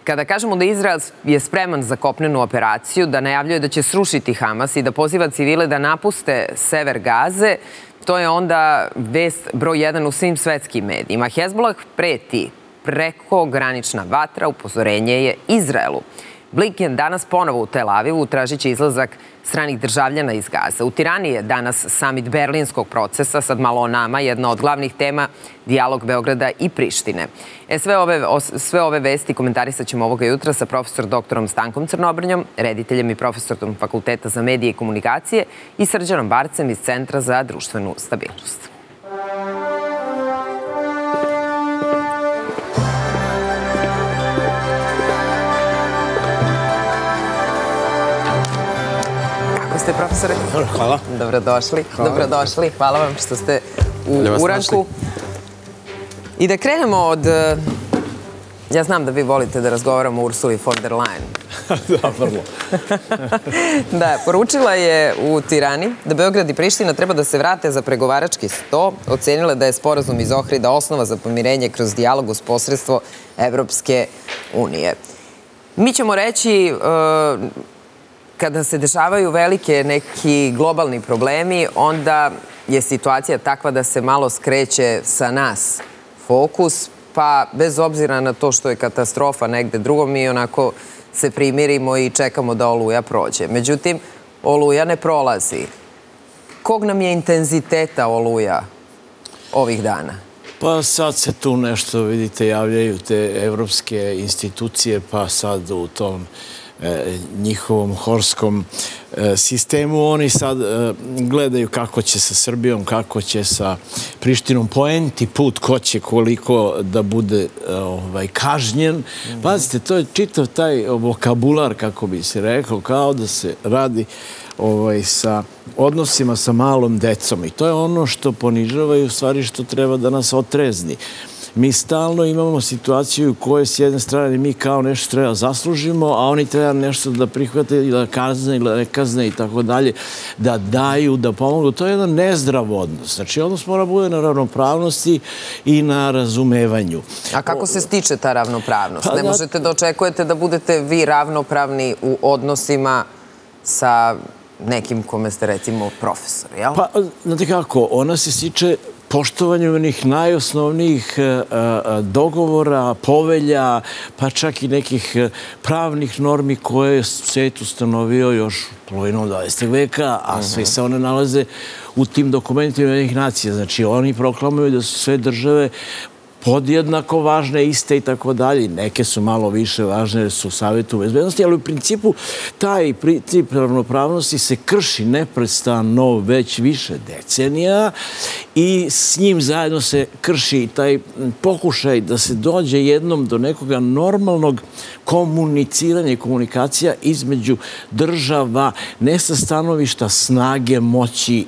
Kada kažemo da Izrael je spreman za kopnenu operaciju, da najavljuje da će srušiti Hamas i da poziva civile da napuste sever Gaze, to je onda vest broj 1 u svim svetskim medijima. Hezbollah preti prekogranična vatra, upozorenje je Izraelu. Blinken danas ponovo u Tel Avivu tražiće izlazak stranih državljana iz Gaze. U Tirani je danas samit berlinskog procesa, sad malo o nama, jedna od glavnih tema, dijalog Beograda i Prištine. Sve ove vesti komentarisat ćemo ovoga jutra sa profesor doktorom Stankom Crnobrnjom, rediteljem i profesorom Fakulteta za medije i komunikacije i Srđanom Barcem iz Centra za društvenu stabilnost. Ste, profesore? Hvala. Dobrodošli. Dobrodošli. Hvala vam što ste u uranku. I da krenemo od... Ja znam da vi volite da razgovaramo o Ursuli von der Leyen. Da, vrlo. Da, poručila je u Tirani da Beograd i Priština treba da se vrate za pregovarački sto. Ocenila da je sporazum iz Ohrida osnova za pomirenje kroz dijalog uz posredstvo Evropske unije. Mi ćemo reći... Kada se dešavaju velike neki globalni problemi, onda je situacija takva da se malo skreće sa nas fokus, pa bez obzira na to što je katastrofa negde drugo, mi onako se primirimo i čekamo da oluja prođe. Međutim, oluja ne prolazi. Kog nam je intenziteta oluja ovih dana? Pa sad se tu nešto, vidite, javljaju te evropske institucije, pa sad u tom njihovom horskom sistemu. Oni sad gledaju kako će sa Srbijom, kako će sa Prištinom poenti put, ko će koliko da bude kažnjen. Pazite, to je čitav taj vokabular, kako bi se rekao, kao da se radi sa odnosima sa malom decom. I to je ono što ponižava i u stvari što treba da nas otrezni. Mi stalno imamo situaciju u kojoj s jedne strane mi kao nešto treba zaslužimo, a oni treba nešto da prihvate ili da kazne ili da ne kazne i tako dalje, da daju, da pomogu. To je jedan nezdrav odnos. Znači, odnos mora bude na ravnopravnosti i na razumevanju. A kako se stiče ta ravnopravnost? Ne možete da očekujete da budete vi ravnopravni u odnosima sa nekim kome ste, recimo, profesor, jel? Pa, znate kako, ona se stiče poštovanju onih najosnovnijih dogovora, povelja, pa čak i nekih pravnih normi koje je svet ustanovio još polovinom 20. veka, a sve se one nalaze u tim dokumentima Ujedinjenih nacija. Znači, oni proklamuju da su sve države podjednako važne, iste i tako dalje. Neke su malo više važne jer su u Savetu bezbednosti, ali u principu taj princip ravnopravnosti se krši neprestano već više decenija i s njim zajedno se krši taj pokušaj da se dođe jednom do nekoga normalnog komuniciranja i komunikacija između država, ne sa stanovišta snage, moći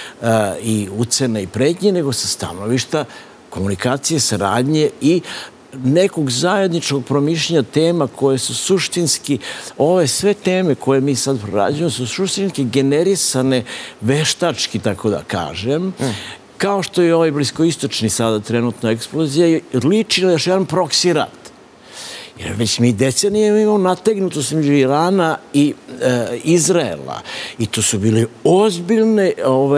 i ucene i pretnje, nego sa stanovišta komunikacije, saradnje i nekog zajedničkog promišljanja tema koje su suštinski, ove sve teme koje mi sad prorađujemo su suštinski generisane veštački, tako da kažem, kao što je ovaj bliskoistočni sada trenutna eksplozija, liči na još jedan proksi rat. Jer već mi decenije imamo nategnutost između Irana i Izraela. I to su bile ozbiljne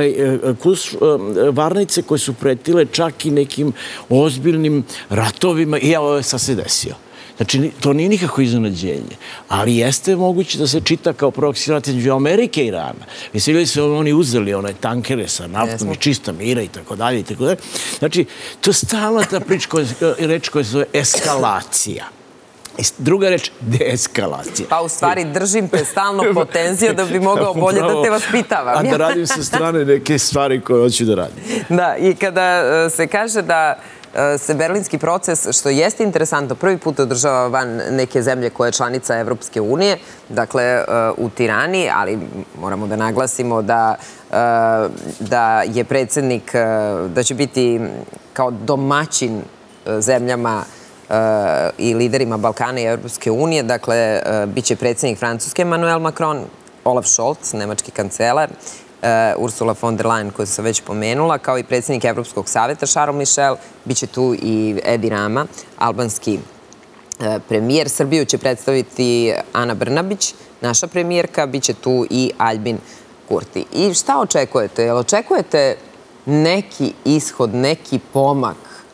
varnice koje su pretile čak i nekim ozbiljnim ratovima. I evo je sad se desio. Znači, to nije nikako iznenađenje. Ali jeste moguće da se čita kao proksi rat između Amerike i Irana. Mislili su oni uzeli one tankere sa naftom i čista mira i tako dalje. Znači, to je stalna ta reč koja se zove eskalacija. Druga reč, deeskalacija. Pa u stvari držim te stalno po tenziju da bi mogao bolje da te vaspitavam. A da radim sa strane neke stvari koje hoću da radim. Da, i kada se kaže da se berlinski proces, što jeste interesantno, prvi put održava van neke zemlje koje je članica Evropske unije, dakle u Tirani, ali moramo da naglasimo da je predsjednik, da će biti kao domaćin zemljama i liderima Balkana i Evropske unije. Dakle, bit će predsjednik Francuske Emmanuel Macron, Olaf Scholz, nemački kancelar, Ursula von der Leyen, koju sam već pomenula, kao i predsjednik Evropskog saveta Charles Michel, bit će tu i Edi Rama, albanski premijer. Srbiju će predstaviti Ana Brnabić, naša premijerka, bit će tu i Aljbin Kurti. I šta očekujete? Jel očekujete neki ishod, neki pomak,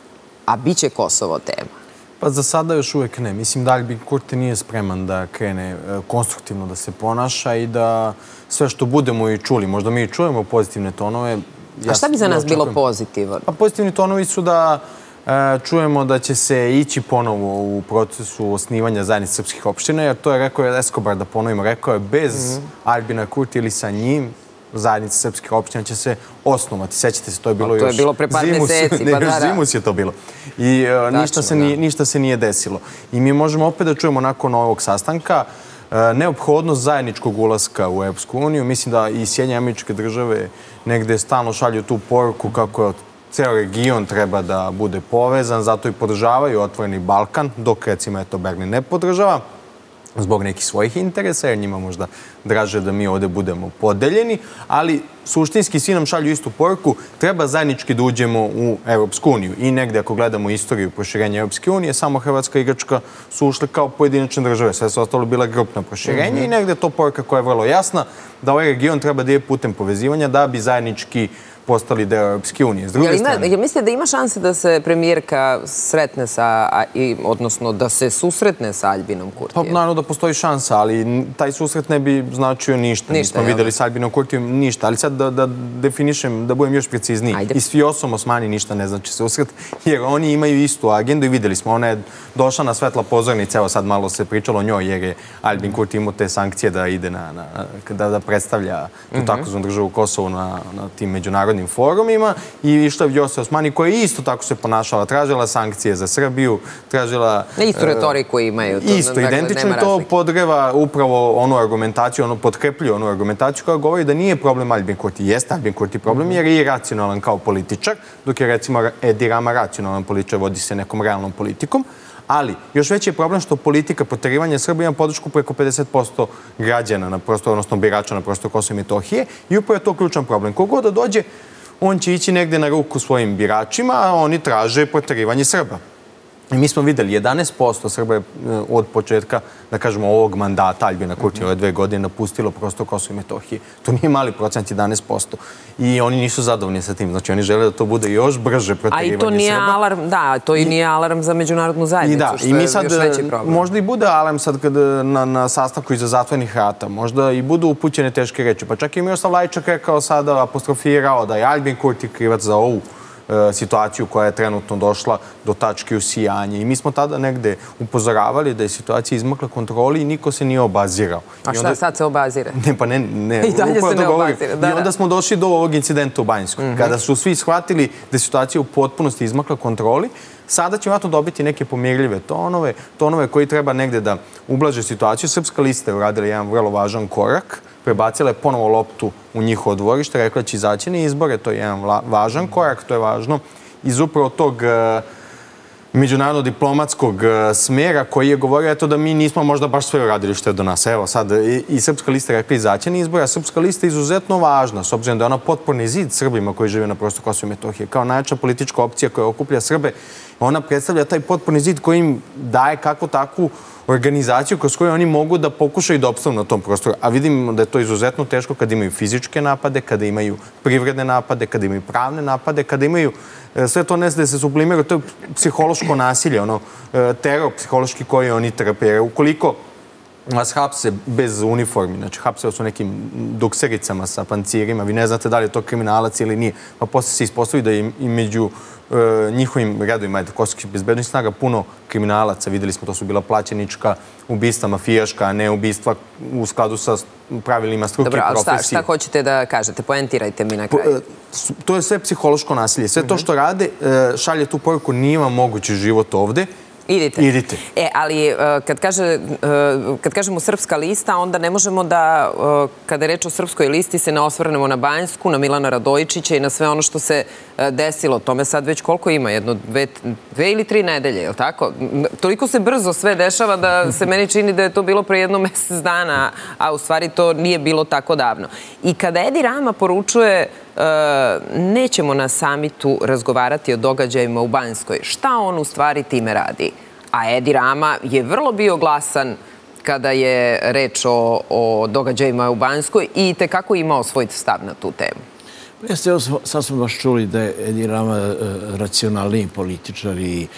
a bit će Kosovo tema? Pa za sada još uvek ne. Mislim da Aljbin Kurti nije spreman da krene konstruktivno da se ponaša i da sve što budemo i čuli, možda mi i čujemo pozitivne tonove. A šta bi za nas bilo pozitivno? Pa pozitivni tonovi su da čujemo da će se ići ponovo u procesu osnivanja zajednice srpskih opština, jer to je rekao Escobar, da ponovimo, rekao je bez Aljbina Kurti ili sa njim zajednica srpskih opština će se osnovati. Sećate se, to je bilo još... To je bilo pre par meseci. Zimus je to bilo. I ništa se nije desilo. I mi možemo opet da čujemo nakon ovog sastanka neophodnost zajedničkog ulaska u Evropsku uniju. Mislim da i Sjedinjene Američke Države negde stalno šalju tu poruku kako ceo region treba da bude povezan, zato i podržavaju Otvoreni Balkan, dok recimo Berlin ne podržava zbog nekih svojih interesa, jer njima možda draže da mi ovde budemo podeljeni, ali suštinski svi nam šalju istu poruku, treba zajednički da uđemo u Evropsku uniju. I negde, ako gledamo istoriju proširenja Evropske unije, samo Hrvatska i Grčka su ušle kao pojedinačne države, sve su ostalo bila grupna proširenja i negde je to poruka koja je vrlo jasna, da ovaj region treba da je putem povezivanja da bi zajednički postali deo Europske unije. S druge strane... Jel mislite da ima šanse da se premijerka sretne sa, odnosno da se susretne sa Aljbinom Kurtijem? Pa naravno da postoji šansa, ali taj susret ne bi značio ništa. Nismo videli sa Aljbinom Kurtijem ništa. Ali sad da definišem, da budem još precizniji. I s Vjosom Osmani ništa ne znači susret, jer oni imaju istu agendu i videli smo. Ona je došla na svetla pozornica, evo sad malo se pričalo o njoj, jer je Aljbin Kurti imao te sankcije da ide da predstavlja tu takozvanu državu Kosovo na tim međunarodnim forumima i išla je Vjosa Osmani koja je isto tako se ponašala. Tražila sankcije za Srbiju, tražila... Istu retoriku imaju. Isto, identično i to podgreva upravo onu argumentaciju, potkrepljuje onu argumentaciju koja govori da nije problem Aljbin Kurti. Jeste Aljbin Kurti problem jer je iracionalan kao političar, dok je recimo Edi Rama racionalan političar, vodi se nekom realnom politikom. Ali, još veći je problem što politika proterivanja Srbije ima podršku preko 50% građana na prostoru, odnosno birača na prostoru Kosova i Metohije i upravo je to ključan problem. Kogod da dođe, on će ići negde na ruku svojim biračima, a oni traže proterivanje Srba. I mi smo videli, 11% Srba je od početka, da kažemo, ovog mandata Aljbina Kurtija, ove 2 godine, napustilo prostor Kosova i Metohije. To nije mali procent, 11%. I oni nisu zadovoljni sa tim. Znači, oni žele da to bude još brže proterivanje Srba. A i to nije alarm, da, to i nije alarm za međunarodnu zajednicu, što je još veći problem. Možda i bude alarm sad na sastanku iza zatvorenih vrata. Možda i budu upućene teške reči. Pa čak i Miroslav Lajčak rekao sada, apostrofirao da je Aljbin Kurti krivac za ovu situaciju koja je trenutno došla do tačke usijanja. I mi smo tada negde upozoravali da je situacija izmakla kontroli i niko se nije obazirao. A šta sad se obazire? Ne, pa ne. I dalje se ne obazire. I onda smo došli do ovog incidenta u Banjskoj. Kada su svi shvatili da je situacija u potpunosti izmakla kontroli, sada ćemo vratno dobiti neke pomirljive tonove koji treba negde da ublaže situaciju. Srpska lista je uradila jedan vrlo važan korak, prebacila je ponovo loptu u njihovo dvorište, rekla će izaći na izbore, to je jedan važan korak, to je važno iz upravo tog međunarodno-diplomatskog smjera koji je govorio eto da mi nismo možda baš sve uradili što je do nas. Evo sad i Srpska lista je rekla izaći na izbore, a Srpska lista je izuzetno važna, s obzirom da je ona potporni zid Srbima koji žive na prostoru Kosova i Metohije. Kao najjača politička opcija koja okuplja Srbe, ona predstavlja taj potporni zid koji im daje kakvu takvu organizaciju kroz koju oni mogu da pokušaju da opstanu na tom prostoru. A vidimo da je to izuzetno teško kada imaju fizičke napade, kada imaju privredne napade, kada imaju pravne napade, kada imaju sve to ne da se sublimiraju. To je psihološko nasilje, teror psihološki koji oni trpe. Jer ukoliko vas hapse bez uniformi, znači hapse vas u nekim duksericama sa pancirima, vi ne znate da li je to kriminalac ili nije, pa posle se ispostavi da je i među njihovim redovima kosovskih bezbednosti snaga puno kriminalaca. Videli smo, to su bila plaćenička ubistva, mafijaška, a ne ubistva u skladu sa pravilima struke i profesije. Dobro, a šta hoćete da kažete? Poentirajte mi na kraju. To je sve psihološko nasilje. Sve to što rade šalje tu poruku, nije vam mogući život ovde. Idite. Ali kad kažemo Srpska lista, onda ne možemo da, kada je reč o Srpskoj listi, se ne osvrnemo na Banjsku, na Milana Radojičića i na sve ono što se desilo. Tome sad već koliko ima? 2 ili 3 nedelje, je li tako? Toliko se brzo sve dešava da se meni čini da je to bilo pre jedno mesec dana, a u stvari to nije bilo tako davno. I kada Edi Rama poručuje nećemo na samitu razgovarati o događajima u Banjskoj, šta on u stvari time radi? A Edi Rama je vrlo bio glasan kada je reč o događajima u Banjskoj i tekako imao svoj stav na tu temu. Jeste, sad smo baš čuli da je Edi Rama racionalniji političar i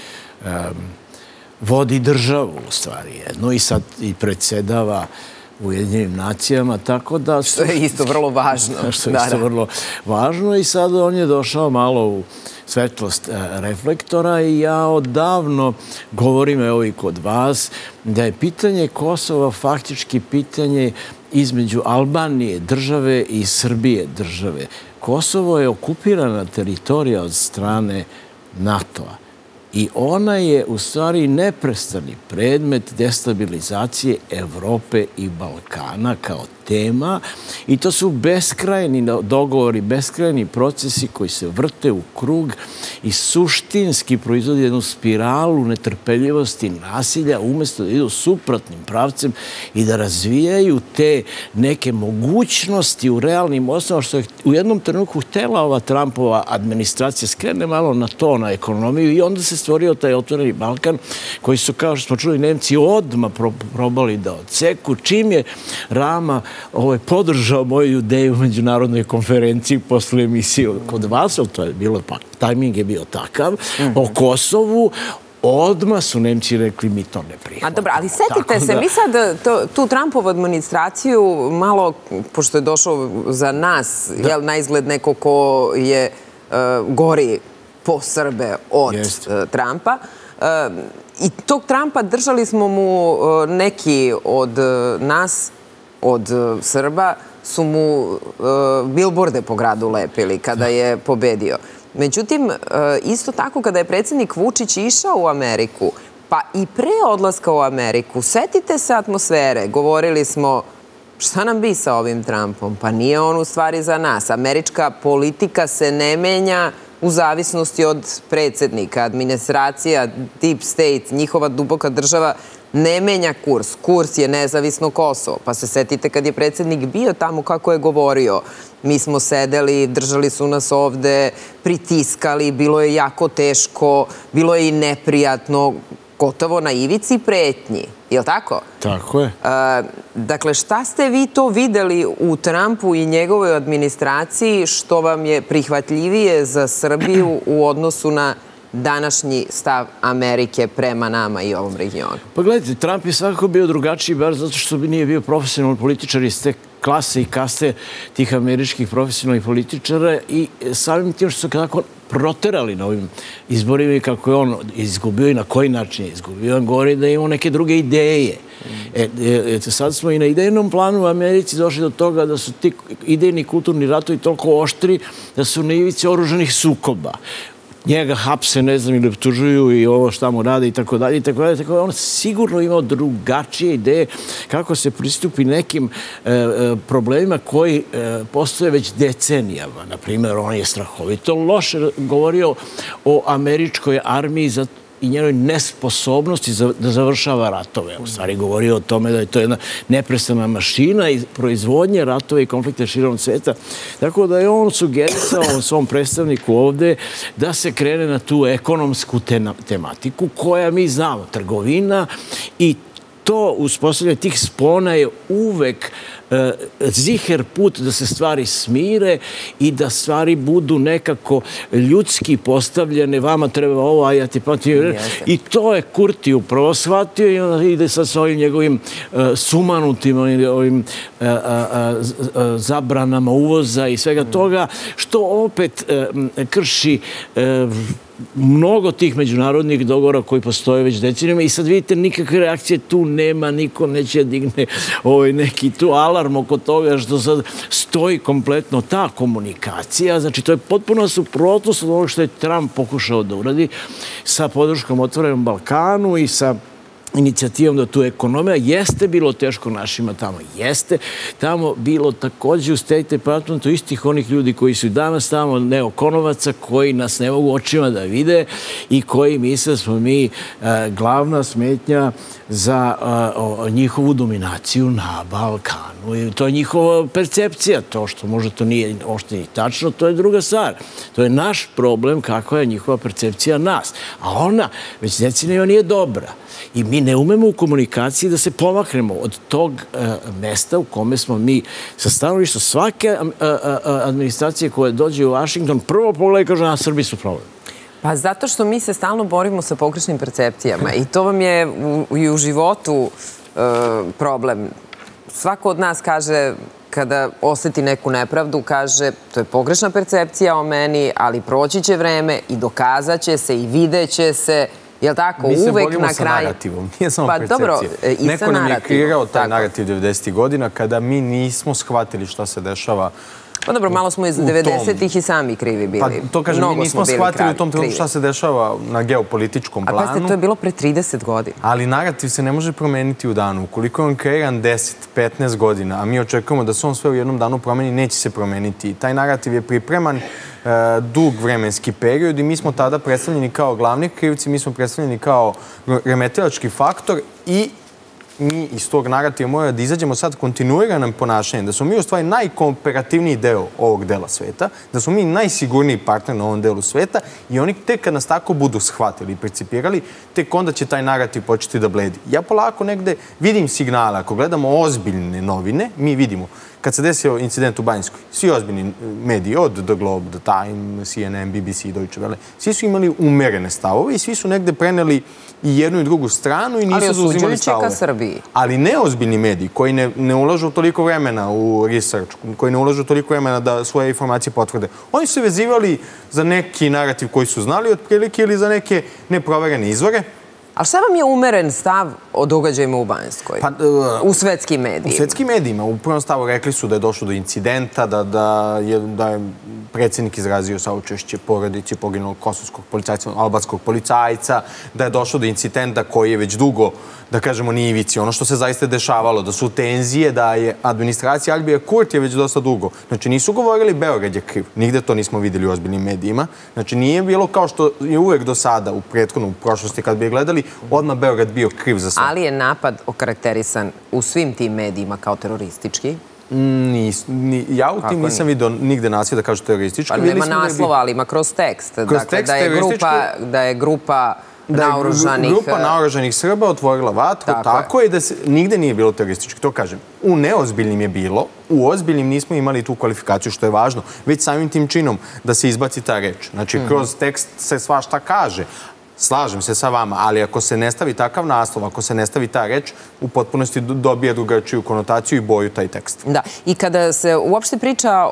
vodi državu, u stvari, jedno, i sad i predsjedava Ujedinjenim nacijama, tako da... Što je isto vrlo važno. Što je isto vrlo važno i sad on je došao malo u svetlost reflektora i ja odavno govorim, evo i kod vas, da je pitanje Kosova faktički pitanje između Albanije države i Srbije države. Kosovo je okupirana teritorija od strane NATO-a. I ona je u stvari neprestani predmet destabilizacije Evrope i Balkana kao tema i to su beskrajni dogovori, beskrajni procesi koji se vrte u krug i suštinski proizvode jednu spiralu netrpeljivosti, nasilja, umjesto da idu suprotnim pravcem i da razvijaju te neke mogućnosti u realnim osnovama, što je u jednom trenutku htjela ova Trumpova administracija, skrene malo na to, na ekonomiju, i onda se stvorio taj otvoreni Balkan koji su, kao što smo čuli, Nemci odmah probali da odseku. Čim je Rama podržao moju ideju u međunarodnoj konferenciji posle emisije kod vas, to je bilo, tajming je bio takav, o Kosovu, odmah su Nemci rekli mi to ne prihvatamo. A dobro, ali setite se, mi sad tu Trumpovu administraciju malo, pošto je došao za nas, na izgled neko ko je gori po Srbe od Trumpa, i tog Trumpa držali smo mu neki od nas, od Srba, su mu bilborde po gradu lepili kada je pobedio. Međutim, isto tako kada je predsjednik Vučić išao u Ameriku, pa i pre odlaska u Ameriku, setite se atmosfere, govorili smo šta nam bi sa ovim Trumpom? Pa nije on u stvari za nas. Američka politika se ne menja u zavisnosti od predsjednika. Administracija, deep state, njihova duboka država ne menja kurs. Kurs je nezavisno Kosovo. Pa se setite kad je predsjednik bio tamo kako je govorio. Mi smo sedeli, držali su nas ovde, pritiskali, bilo je jako teško, bilo je i neprijatno, gotovo na ivici pretnji. Je li tako? Tako je. Dakle, šta ste vi to videli u Trumpu i njegovoj administraciji što vam je prihvatljivije za Srbiju u odnosu na današnji stav Amerike prema nama i ovom regionu? Pa gledajte, Trump je svakako bio drugačiji, bar zato što nije bio profesionalni političar iz te klase i kaste tih američkih profesionalnih političara i samim tim što su tako proterali na ovim izborima i kako je on izgubio i na koji način je izgubio. On govori da imamo neke druge ideje. Sad smo i na idejnom planu u Americi došli do toga da su ti idejni kulturni ratovi toliko oštri da su na ivici oružanih sukoba. Njega hapse, ne znam, ili optužuju i ovo šta mu rade i tako dalje. Tako je on sigurno imao drugačije ideje kako se pristupi nekim problemima koji postoje već decenijama. Naprimjer, on je strahovito loše govorio o američkoj armiji i njenoj nesposobnosti da završava ratove. U stvari govorio o tome da je to jedna neprestana mašina i proizvodnje ratove i konflikte širom sveta. Tako da je on sugerisao svom predstavniku ovde da se krene na tu ekonomsku tematiku koja mi znamo, trgovina, i to uspostavljanje tih spona je uvek ziher put da se stvari smire i da stvari budu nekako ljudski postavljene. Vama treba ovo, a ja ti patim. I to je Kurti upravo shvatio i onda ide sad s ovim njegovim sumanutim ovim zabranama uvoza i svega toga, što opet krši mnogo tih međunarodnih dogovora koji postoje već decenijama i sad vidite nikakve reakcije tu nema, niko neće digne neki tu alarm oko toga što sad stoji kompletno ta komunikacija. Znači to je potpuno suprotnost od onog što je Trump pokušao da uradi sa podrškom Otvorenom Balkanu i sa inicijativom da tu ekonomija. Jeste bilo teško našima tamo, jeste tamo bilo također u State Departmentu istih onih ljudi koji su danas tamo, neokonovaca, koji nas ne mogu očima da vide i koji misle da smo mi glavna smetnja za njihovu dominaciju na Balkanu. I to je njihova percepcija. To što možda to nije ošte ni tačno, to je druga stvar. To je naš problem kakva je njihova percepcija nas. A ona već decenijama nije dobra. I mi ne umemo u komunikaciji da se pomaknemo od tog mesta u kome smo mi sa stanovišta svake administracije koja dođe u Washington prvo pogleda i kaže, a Srbi su problem. Pa zato što mi se stalno borimo sa pogrešnim percepcijama i to vam je i u životu problem. Svako od nas kaže, kada oseti neku nepravdu, kaže to je pogrešna percepcija o meni, ali proći će vreme i dokazat će se i vidjet će se. Jel' tako? Mi se uvek borimo na sa kraju. narativom, nije samo percepcija. Dobro, i sa Neko nam je narativom. kreirao taj narativ 90. godina kada mi nismo shvatili šta se dešava. Pa dobro, malo smo iz 90-ih i sami krivi bili. Pa to kažem, mi nismo shvatili u tom trenutku šta se dešava na geopolitičkom planu. A pazite, to je bilo pre 30 godina. Ali narativ se ne može promeniti u danu. Ukoliko je on kreiran 10-15 godina, a mi očekujemo da se on sve u jednom danu promeni, neće se promeniti. Taj narativ je pripreman dug vremenski period i mi smo tada predstavljeni kao glavni krivci, mi smo predstavljeni kao remetilački faktor i mi iz tog narativa moramo da izađemo sad kontinuiranim ponašanjem, da smo mi u stvari najkooperativniji deo ovog dela sveta, da smo mi najsigurniji partner na ovom delu sveta i oni tek kad nas tako budu shvatili i percipirali, tek onda će taj narativ početi da bledi. Ja polako negde vidim signale, ako gledamo ozbiljne novine, mi vidimo kad se desio incident u Banjskoj, svi ozbiljni mediji, od The Globe, The Time, CNN, BBC, Deutsche Welle, svi su imali umerene stavove i svi su negde preneli i jednu i drugu stranu i nisu zauzimali stavove. Ali osuđujući ka Srbiji. Ali neozbiljni mediji koji ne ulažu toliko vremena u research, koji ne ulažu toliko vremena da svoje informacije potvrde, oni su vezivali za neki narativ koji su znali otprilike ili za neke neproverene izvore. Ali šta vam je umeren stav o događajima u Banjskoj? U svetskim medijima? U svetskim medijima. U prvom stavu rekli su da je došlo do incidenta, da je predsjednik izrazio saučešće porodici poginulog kosovskog policajca, albanskog policajca, da je došlo do incidenta koji je već dugo, da kažemo, na ivici. Ono što se zaista dešavalo, da su tenzije, da je administracija Aljbija Kurtija već dosta dugo. Znači, nisu govorili Beograd je kriv. Nigde to nismo videli u ozbiljnim medijima. Znači, nije bilo kao što je uvek do sada, u prethodnom prošlosti, kad bi je gledali, odmah Beograd bio kriv za sve. Ali je napad okarakterisan u svim tim medijima kao teroristički? Ja u tim nisam vidio nigde nasilje da kažu teroristički. Pa nema naslova, ali ima kroz tekst. Dakle, da je grupa naoružanih Srba otvorila vatru, tako je da nigde nije bilo teroristički, to kažem. U neozbiljnim je bilo, u ozbiljnim nismo imali tu kvalifikaciju, što je važno, već samim tim činom da se izbaci ta reč. Znači, kroz tekst se svašta kaže. Slažem se sa vama, ali ako se ne stavi takav naslov, ako se ne stavi ta reč, u potpunosti dobije drugačiju konotaciju i boju taj tekst. Da, i kada se uopšte priča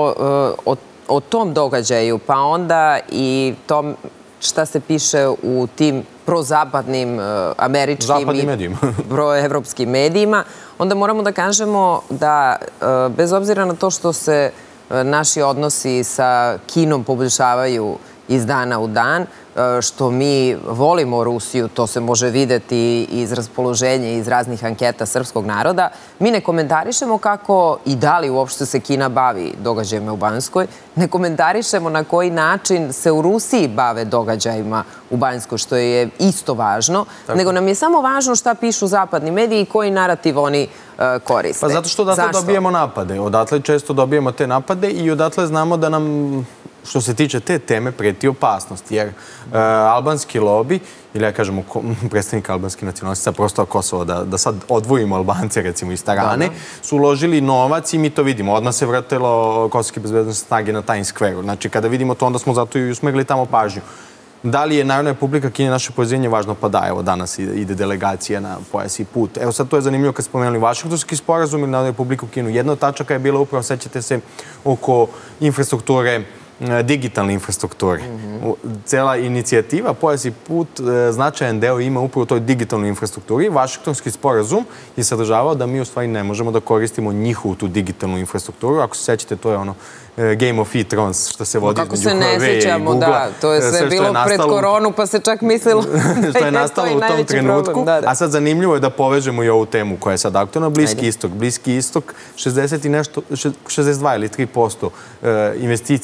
o tom događaju, pa onda i tom šta se piše u tim prozapadnim američkim i proevropskim medijima, onda moramo da kažemo da bez obzira na to što se naši odnosi sa Kinom poboljšavaju iz dana u dan, što mi volimo Rusiju, to se može videti iz raspoloženja iz raznih anketa srpskog naroda, mi ne komentarišemo kako i da li uopšte se Kina bavi događajima u Banjskoj, ne komentarišemo na koji način se u Rusiji bave događajima u Banjskoj, što je isto važno, nego nam je samo važno šta pišu zapadni mediji i koji narativ oni koriste. Pa zato što odatle dobijemo napade. Odatle često dobijemo te napade i odatle znamo da nam, što se tiče te teme, preti opasnost. Jer albanski lobi, ili ja kažemo predstavnik albanski nacionalista prostava Kosova, da sad odvojimo Albance, recimo, iz Tarane, su uložili novac i mi to vidimo. Odmah se vrtelo kosovske bezbednosne snage na Times Square. Znači, kada vidimo to, onda smo zato i usmerili tamo pažnju. Da li je Narodna Republika Kine naše povezivanje važno? Pa da, evo, danas ide delegacija na pojas i put. Evo, sad to je zanimljivo kad spomenuli Vašingtonski sporazum ili Narodnu Republiku Kinu. Jedna od tačaka je bila upravo, sećate se, oko infrastrukture, digitalne infrastrukture. Cela inicijativa Pojas i put značajan deo ima upravo u toj digitalnoj infrastrukturi. Vašingtonski sporazum je sadržavao da mi u stvari ne možemo da koristimo njihovu tu digitalnu infrastrukturu. Ako se sećate, to je ono Game of Thrones što se vodi između Huawei i Google. Kako se ne sećamo, da. To je sve bilo pred koronu, pa se čak mislilo što je nastalo u tom trenutku. A sad zanimljivo je da povežemo i ovu temu koja je sad aktualna. Bliski istok, 62 ili 3% investicija koje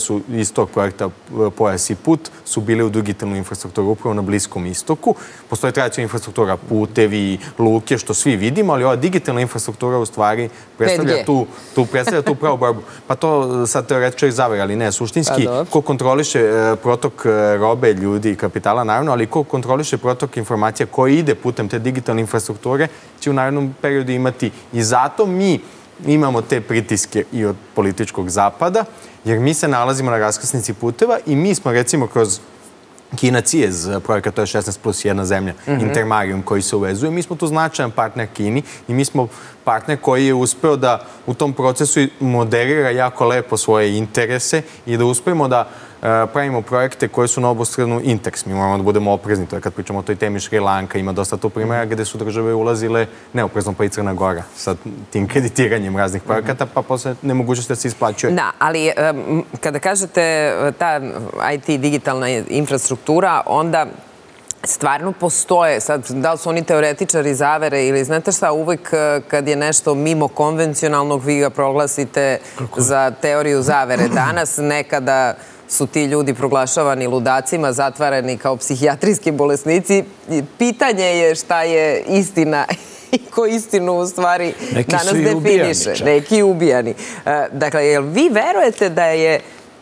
su iz tog projekta Pojas i put su bile u digitalnu infrastrukturu upravo na Bliskom istoku. Postoje tradicionalna infrastruktura, putevi, luke, što svi vidimo, ali ova digitalna infrastruktura u stvari predstavlja tu pravu borbu. Pa to sad teoretičari zavere, ali ne, suštinski, ko kontroliše protok robe, ljudi i kapitala, naravno, ali ko kontroliše protok informacija koji ide putem te digitalne infrastrukture, će u narednom periodu imati. I zato mi imamo te pritiske i od političkog zapada, jer mi se nalazimo na raskrsnici puteva i mi smo, recimo, kroz Kina CIEZ projekat, to je 16+1 zemlja, Intermarium koji se uvezuje. Mi smo tu značajan partner Kini i mi smo partner koji je uspeo da u tom procesu moderira jako lepo svoje interese i da uspemo da pravimo projekte koje su na obostranu interes. Mi moramo da budemo oprezni. To je kad pričamo o toj temi Šri Lanka, ima dosta tu primjera gde su države ulazile neoprezno, pa i Crna Gora sa tim kreditiranjem raznih projekata, pa posle nemogućnosti da se isplaćuje. Da, ali kada kažete ta IT digitalna infrastruktura, onda stvarno postoje, sad, da li su oni teoretičari zavere ili znate šta, uvek kad je nešto mimo konvencionalnog, vi ga proglasite za teoriju zavere. Danas nekada su ti ljudi proglašavani ludacima, zatvarani kao psihijatrijski bolesnici. Pitanje je šta je istina i ko istinu u stvari danas definiše. Neki ubijani. Dakle, jel vi verujete da je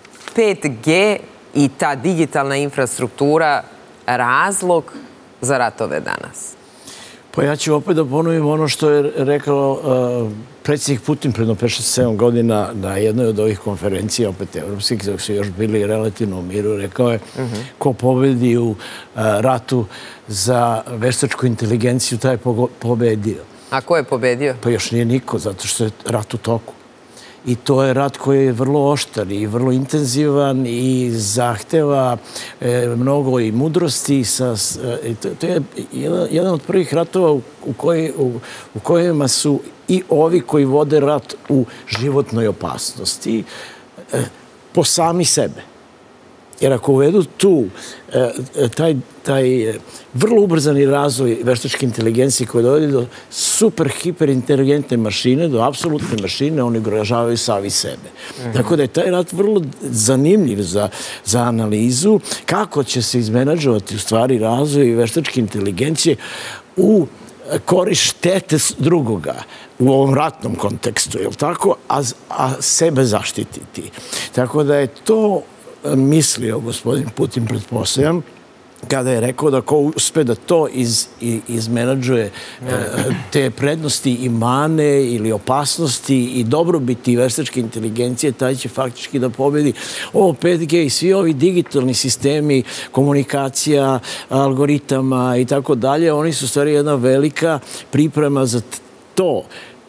5G i ta digitalna infrastruktura razlog za ratove danas? Pa ja ću opet da ponovim ono što je rekao predsjednik Putin predno 5-7 godina na jednoj od ovih konferencija, opet evropskih, dok su još bili relativno u miru, rekao je ko pobedi u ratu za veštačku inteligenciju, taj je pobedio. A ko je pobedio? Pa još nije niko, zato što je rat u toku. I to je rat koji je vrlo oštar i vrlo intenzivan i zahteva mnogo i mudrosti. To je jedan od prvih ratova u kojima su i ovi koji vode rat u životnoj opasnosti po sami sebe. Jer ako uvedu tu taj vrlo ubrzani razvoj veštačke inteligencije koji dovodi do super hiperinteligentne mašine, do apsolutne mašine, oni ugrožavaju sami sebe. Tako da je taj rat vrlo zanimljiv za analizu kako će se izmenadžovati u stvari razvoj veštačke inteligencije u korist štete drugoga u ovom ratnom kontekstu, je li tako? A sebe zaštititi. Tako da je to mislio gospodin Putin, pretpostavljam, kada je rekao da ko uspe da to izmenadžuje te prednosti i mane ili opasnosti i dobrobiti veštačke inteligencije, taj će faktički da pobedi. Ovo 5G i svi ovi digitalni sistemi, komunikacija, algoritama i tako dalje, oni su stvari jedna velika priprema za to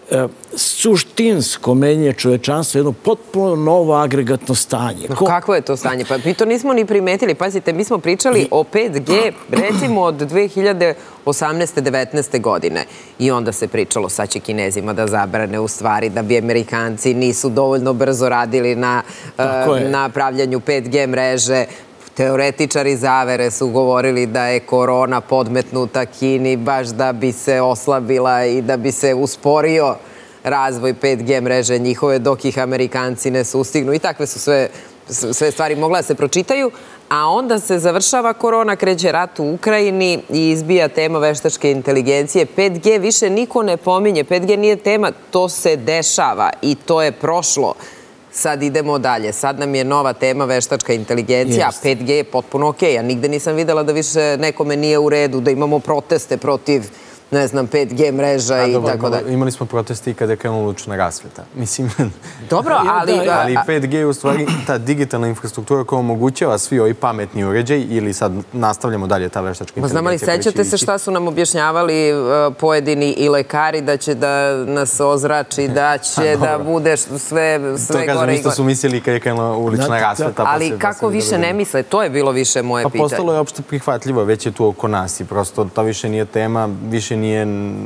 suštinsko menje čovečanstva, jedno potpuno novo agregatno stanje. Kakvo je to stanje? Pa mi to nismo ni primetili. Pazite, mi smo pričali o 5G recimo od 2018. 19. godine. I onda se pričalo, sad će Kinezima da zabrane u stvari da bi Amerikanci nisu dovoljno brzo radili na pravljanju 5G mreže. Teoretičari zavere su govorili da je korona podmetnuta Kini baš da bi se oslabila i da bi se usporio razvoj 5G mreže njihove dok ih Amerikanci ne sustignu. I takve su sve stvari mogla da se pročitaju. A onda se završava korona, kreće rat u Ukrajini i izbija tema veštačke inteligencije. 5G više niko ne pominje. 5G nije tema, to se dešava i to je prošlo. Sad idemo dalje. Sad nam je nova tema veštačka inteligencija, a 5G je potpuno okej. Ja nigde nisam videla da više nekome nije u redu, da imamo proteste protiv, ne znam, 5G mreža i tako dalje. Imali smo proteste i kada je krenula lučna rasveta. Mislim... Dobro, ali... Ali 5G je u stvari ta digitalna infrastruktura koja omogućava svi ovi pametni uređaj ili sad nastavljamo dalje ta veštačka inteligencija. Znam li, sećate se šta su nam objašnjavali pojedini i lekari, da će da nas ozrači, da će da bude sve gore i gore. To kažem, isto su mislili kada je krenula ulična rasveta. Ali kako više ne misle? To je bilo više moje pitanje. Pa postalo je opšte prihvatljivo, već je tu oko nas i prosto to više nije tema, više nije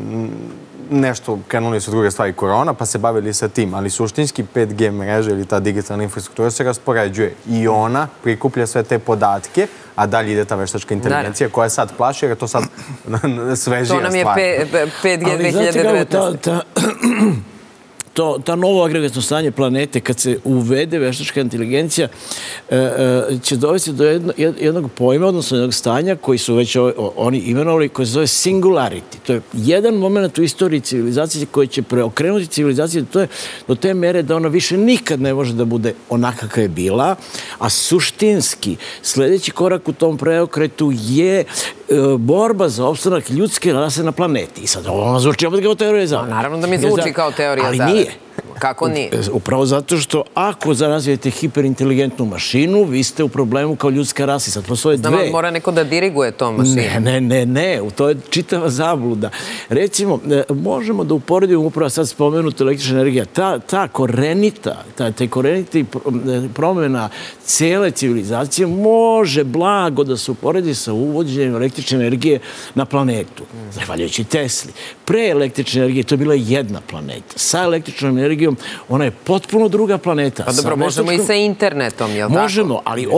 nešto, krenuli su druge stvari, korona, pa se bavili sa tim, ali suštinski 5G mreža ili ta digitalna infrastruktura se raspoređuje i ona prikuplja sve te podatke, a dalje ide ta veštačka inteligencija koja sad plaši, jer je to sad svežija stvar. To nam je 5G 2019. ta novo agregatno stanje planete, kad se uvede veštačka inteligencija, će dovesti do jednog pojma, odnosno jednog stanja koji su već oni imenovali, koji se zove singularity. To je jedan moment u istoriji civilizacije koji će preokrenuti civilizaciju do te mere da ona više nikad ne može da bude onaka kakva je bila, a suštinski sljedeći korak u tom preokretu je borba za opstanak ljudske rase na planeti. I sad ovo zvuči opet kao teorija zavere. Naravno da mi zvuči kao teorija zavere. Ali nije. Kako nije? Upravo zato što ako razvijete hiperinteligentnu mašinu, vi ste u problemu kao ljudska rasa. Sad postoje dve. Znam, mora neko da diriguje to mašinu. Ne. To je čitava zabluda. Recimo, možemo da uporedimo upravo sad spomenuta električna energija. Ta korenita promjena cijele civilizacije može blago da se uporedi sa uvođenjem električne energije na planetu. Zahvaljujući Tesli. Pre električne energije to je bila jedna planeta. Sa električnom energijom ona je potpuno druga planeta. Pa dobro, možemo i sa internetom, je li tako? Možemo, ali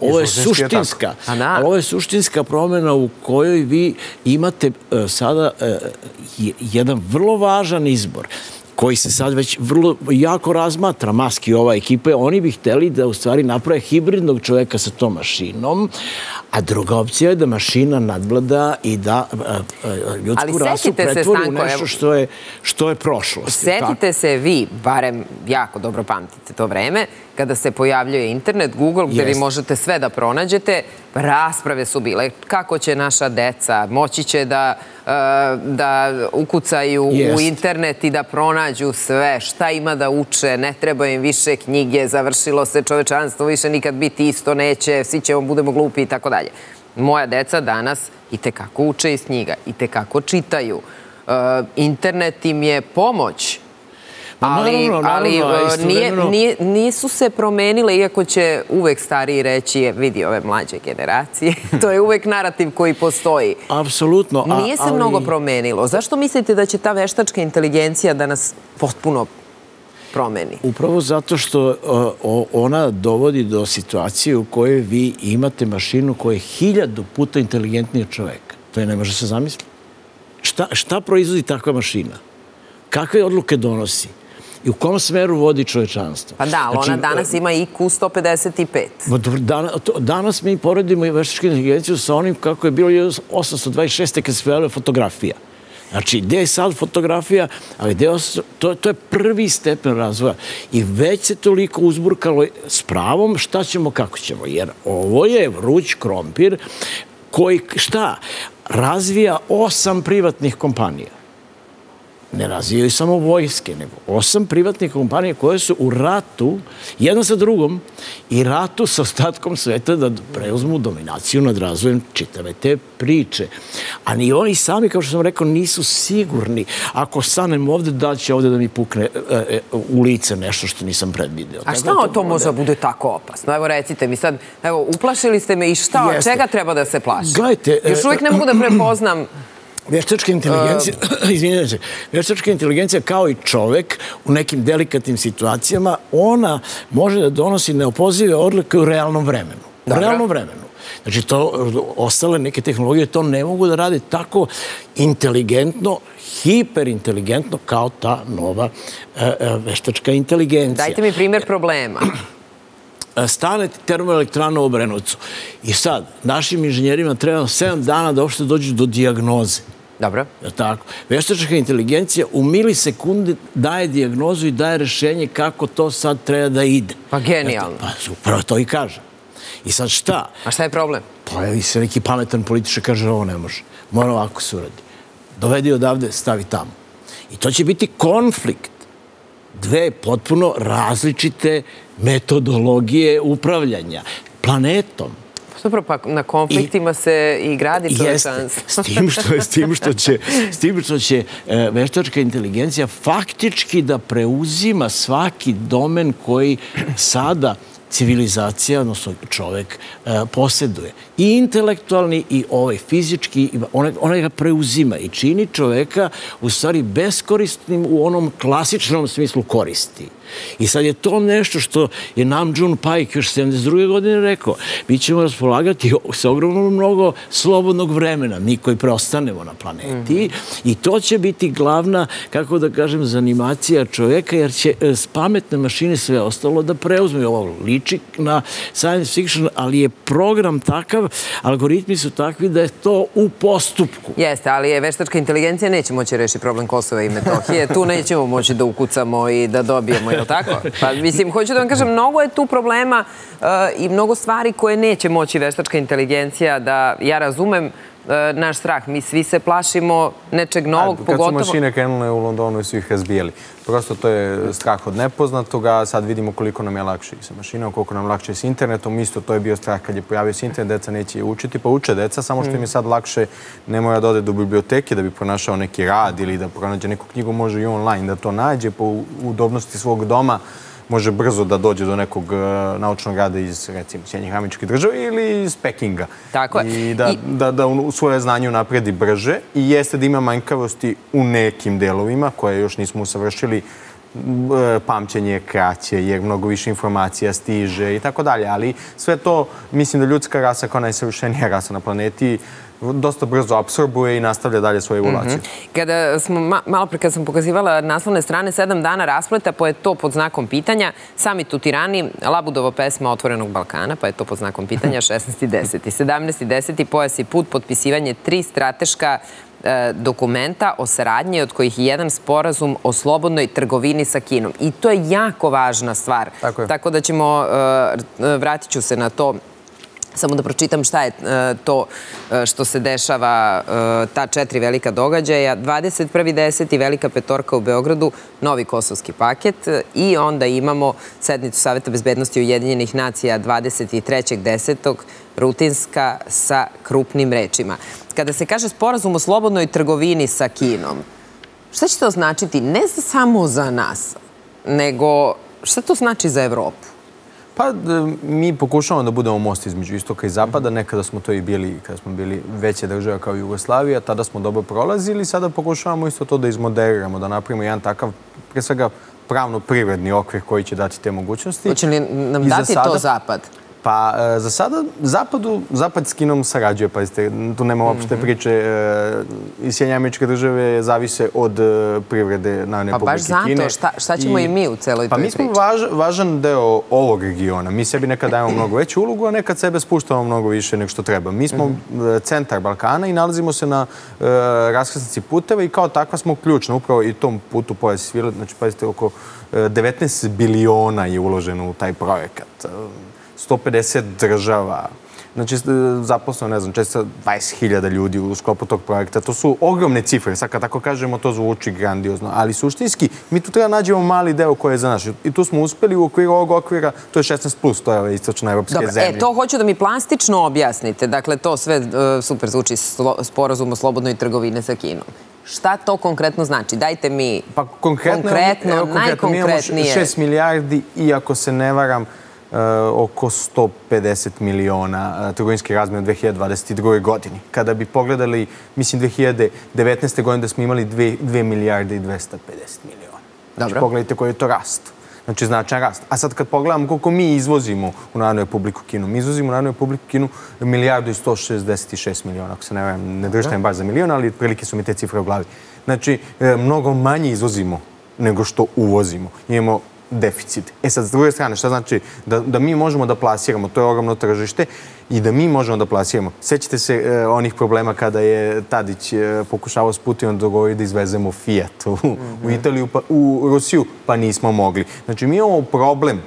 ovo je suštinska promjena u kojoj vi imate sada jedan vrlo važan izbor koji se sad već vrlo jako razmatra. Musk i ova ekipa, oni bi hteli da u stvari naprave hibridnog čoveka sa tom mašinom, a druga opcija je da mašina nadvlada i da ljudsku rasu pretvori u nešto što je prošlost. Setite se vi, barem jako dobro pamtite to vreme, kada se pojavljuje internet, Google, gde vi možete sve da pronađete, rasprave su bile kako će naša deca, moći će da ukucaju u internet i da pronađu sve, šta ima da uče, ne treba im više knjige, završilo se čovečanstvo, više nikad biti isto neće, svi ćemo, budemo glupi i tako dalje. Moja deca danas i tekako uče iz knjiga, i tekako čitaju. Internet im je pomoć, ali nisu se promenile, iako će uvek stariji reći, vidi ove mlađe generacije, to je uvek narativ koji postoji. Apsolutno. Nije se mnogo promenilo. Zašto mislite da će ta veštačka inteligencija da nas potpuno promeni? Upravo zato što ona dovodi do situacije u kojoj vi imate mašinu koja je 1000 puta inteligentnija čoveka. To je ne može se zamisliti. Šta proizvodi takva mašina? Kakve odluke donosi? I u kom smeru vodi čovečanstvo? Pa da, ali ona danas ima IQ 155. Danas mi poredimo i veštačku inteligenciju sa onim kako je bilo 1826. kad se pojavila fotografija. Znači, gde je sad fotografija, ali to je prvi stepen razvoja. I već se toliko uzburkalo s pravom šta ćemo, kako ćemo. Jer ovo je vruć krompir koji, razvija 8 privatnih kompanija. Ne razvijaju samo vojske, nego 8 privatnih kompanija koje su u ratu, jedna sa drugom, i ratu sa ostatkom sveta da preuzmu dominaciju nad razvojem čitave te priče. A ni oni sami, kao što sam rekao, nisu sigurni. Ako stanem ovde, da će ovde da mi pukne u lice nešto što nisam predvideo. A šta to može da bude tako opasno? Evo recite mi sad, evo, uplašili ste me i šta, od čega treba da se plaši? Gledajte... Još uvijek ne mogu da prepoznam... Veštačka inteligencija, izvinite se, veštačka inteligencija kao i čovek u nekim delikatnim situacijama, ona može da donosi neopozive odluke u realnom vremenu. U realnom vremenu. Znači, ostale neke tehnologije to ne mogu da rade tako inteligentno, hiperinteligentno kao ta nova veštačka inteligencija. Dajte mi primjer problema. Stane termoelektrana u Obrenovcu. I sad, našim inženjerima treba 7 dana da uopšte dođu do dijagnoze. Dobro. Tako. Veštačka inteligencija u milisekunde daje dijagnozu i daje rešenje kako to sad treba da ide. Pa genijalno. Pa upravo to i kaže. I sad šta? A šta je problem? Pa i se neki pametan političar kaže ovo ne može. Mora ovako se uradi. Dovedi odavde, stavi tamo. I to će biti konflikt. Dve potpuno različite metodologije upravljanja planetom. Dobro, pa na konfliktima se i gradi čovečanstvo. S tim što će veštačka inteligencija faktički da preuzima svaki domen koji sada civilizacija, odnosno čovek, posjeduje. I intelektualni i ovaj fizički, onaj ga preuzima i čini čoveka u stvari beskorisnim u onom klasičnom smislu koristi. I sad je to nešto što je Nam June Paik još 72. godine rekao. Mi ćemo raspolagati sa ogromno mnogo slobodnog vremena, mi koji preostanemo na planeti, i to će biti glavna, kako da kažem, zanimacija čoveka, jer će s pametne mašine sve ostalo da preuzme. Ovo liči na science fiction, ali je program takav, algoritmi su takvi da je to u postupku. Jeste, ali veštačka inteligencija neće moći rešiti problem Kosova i Metohije. Tu nećemo moći da ukucamo i da dobijemo, je li tako? Pa mislim, hoću da vam kažem, mnogo je tu problema i mnogo stvari koje neće moći veštačka inteligencija da, ja razumem naš strah. Mi svi se plašimo nečeg novog, pogotovo... Kad su mašine krenule u Londonu i su ih razbijali. Prosto to je strah od nepoznatog, a sad vidimo koliko nam je lakše i sa mašinom, koliko nam lakše i s internetom. Isto to je bio strah kad je pojavio se internet, deca neće učiti, pa uče deca, samo što im je sad lakše, ne mora da ode do biblioteke da bi pronašao neki rad ili da pronađe neku knjigu, može i online da to nađe po udobnosti svog doma. Može brzo da dođe do nekog naučnog rada iz, recimo, Sjedinjenih Američkih Država ili iz Pekinga. Tako je. I da u svoje znanje unapredi brže. I jeste da ima manjkavosti u nekim delovima koje još nismo usavršili. Pamćenje je kraće, jer mnogo više informacija stiže i tako dalje. Ali sve to, mislim da ljudska rasa kao najsavršenija rasa na planeti dosta brzo apsorbuje i nastavlja dalje svoje evolucije. Malo pre kad sam pokazivala naslovne strane 7 dana raspleta, pa je to pod znakom pitanja. Samit u Tirani, Labudova pesma Otvorenog Balkana, pa je to pod znakom pitanja 16.10. 17.10. pojas i put, potpisivanje 3 strateška dokumenta o saradnji, od kojih je jedan sporazum o slobodnoj trgovini sa Kinom. I to je jako važna stvar. Tako da ćemo, vratit ću se na to, samo da pročitam šta je to što se dešava, ta 4 velika događaja. 21.10. Velika petorka u Beogradu, novi kosovski paket, i onda imamo sednicu Saveta bezbednosti Ujedinjenih nacija 23.10. rutinska sa krupnim rečima. Kada se kaže sporazum o slobodnoj trgovini sa Kinom, šta će to značiti ne samo za nas, nego šta to znači za Evropu? Pa mi pokušavamo da budemo most između istoka i zapada. Nekada smo to i bili, kada smo bili veće države kao Jugoslavija, tada smo dobro prolazili. Sada pokušavamo isto to da izmoderiramo, da napravimo jedan takav, pre svega, pravno-privredni okvir koji će dati te mogućnosti. Hoće li nam dati to Zapad? Pa za sada Zapad s Kinom sarađuje, pazite, tu nema uopšte priče. I Sjedinjene Američke Države zavise od privrede Narodne Republike Kine. Pa baš zato, šta ćemo i mi u celoj toj priči? Pa mi smo važan deo ovog regiona. Mi sebi nekad dajemo mnogo veću ulogu, a nekad sebe spuštamo mnogo više nego što treba. Mi smo centar Balkana i nalazimo se na raskrsnici puteva i kao takva smo ključna. Upravo i tom putu pojas i svile, znači pazite, oko 19 biliona je uloženo u taj projekat. 150 država, znači zaposleno, ne znam, 20.000 ljudi u sklopu tog projekta. To su ogromne cifre. Sad kad tako kažemo, to zvuči grandiozno. Ali suštinski, mi tu treba nađemo mali deo koji je za naš. I tu smo uspeli u okviru ovog okvira, to je 16+, to je istočna evropske zemlje. To hoću da mi plastično objasnite. Dakle, to sve super zvuči, sporazum o slobodnoj trgovini sa Kinom. Šta to konkretno znači? Dajte mi konkretno, najkonkretnije. 6 milijardi i ako se ne varam, oko 150 miliona trgovinske razmjene u 2022. godini. Kada bi pogledali, mislim, 2019. godine da smo imali 2 milijarde i 250 miliona. Znači, pogledajte koji je to rast. Znači, značajan rast. A sad kad pogledamo koliko mi izvozimo u Narodnu Republiku Kinu, mi izvozimo u Narodnu Republiku Kinu 1 milijardu i 166 miliona. Ako se ne držite baš za milion, ali prilike su mi te cifre u glavi. Znači, mnogo manje izvozimo nego što uvozimo. Imamo deficit. Sad, s druge strane, šta znači? Da mi možemo da plasiramo, to je ogromno tržište, i da mi možemo da plasiramo. Sećate se onih problema kada je Tadić pokušavao s Putinom da izvezemo Fiat u Italiju, u Rusiju, pa nismo mogli. Znači, mi imamo problem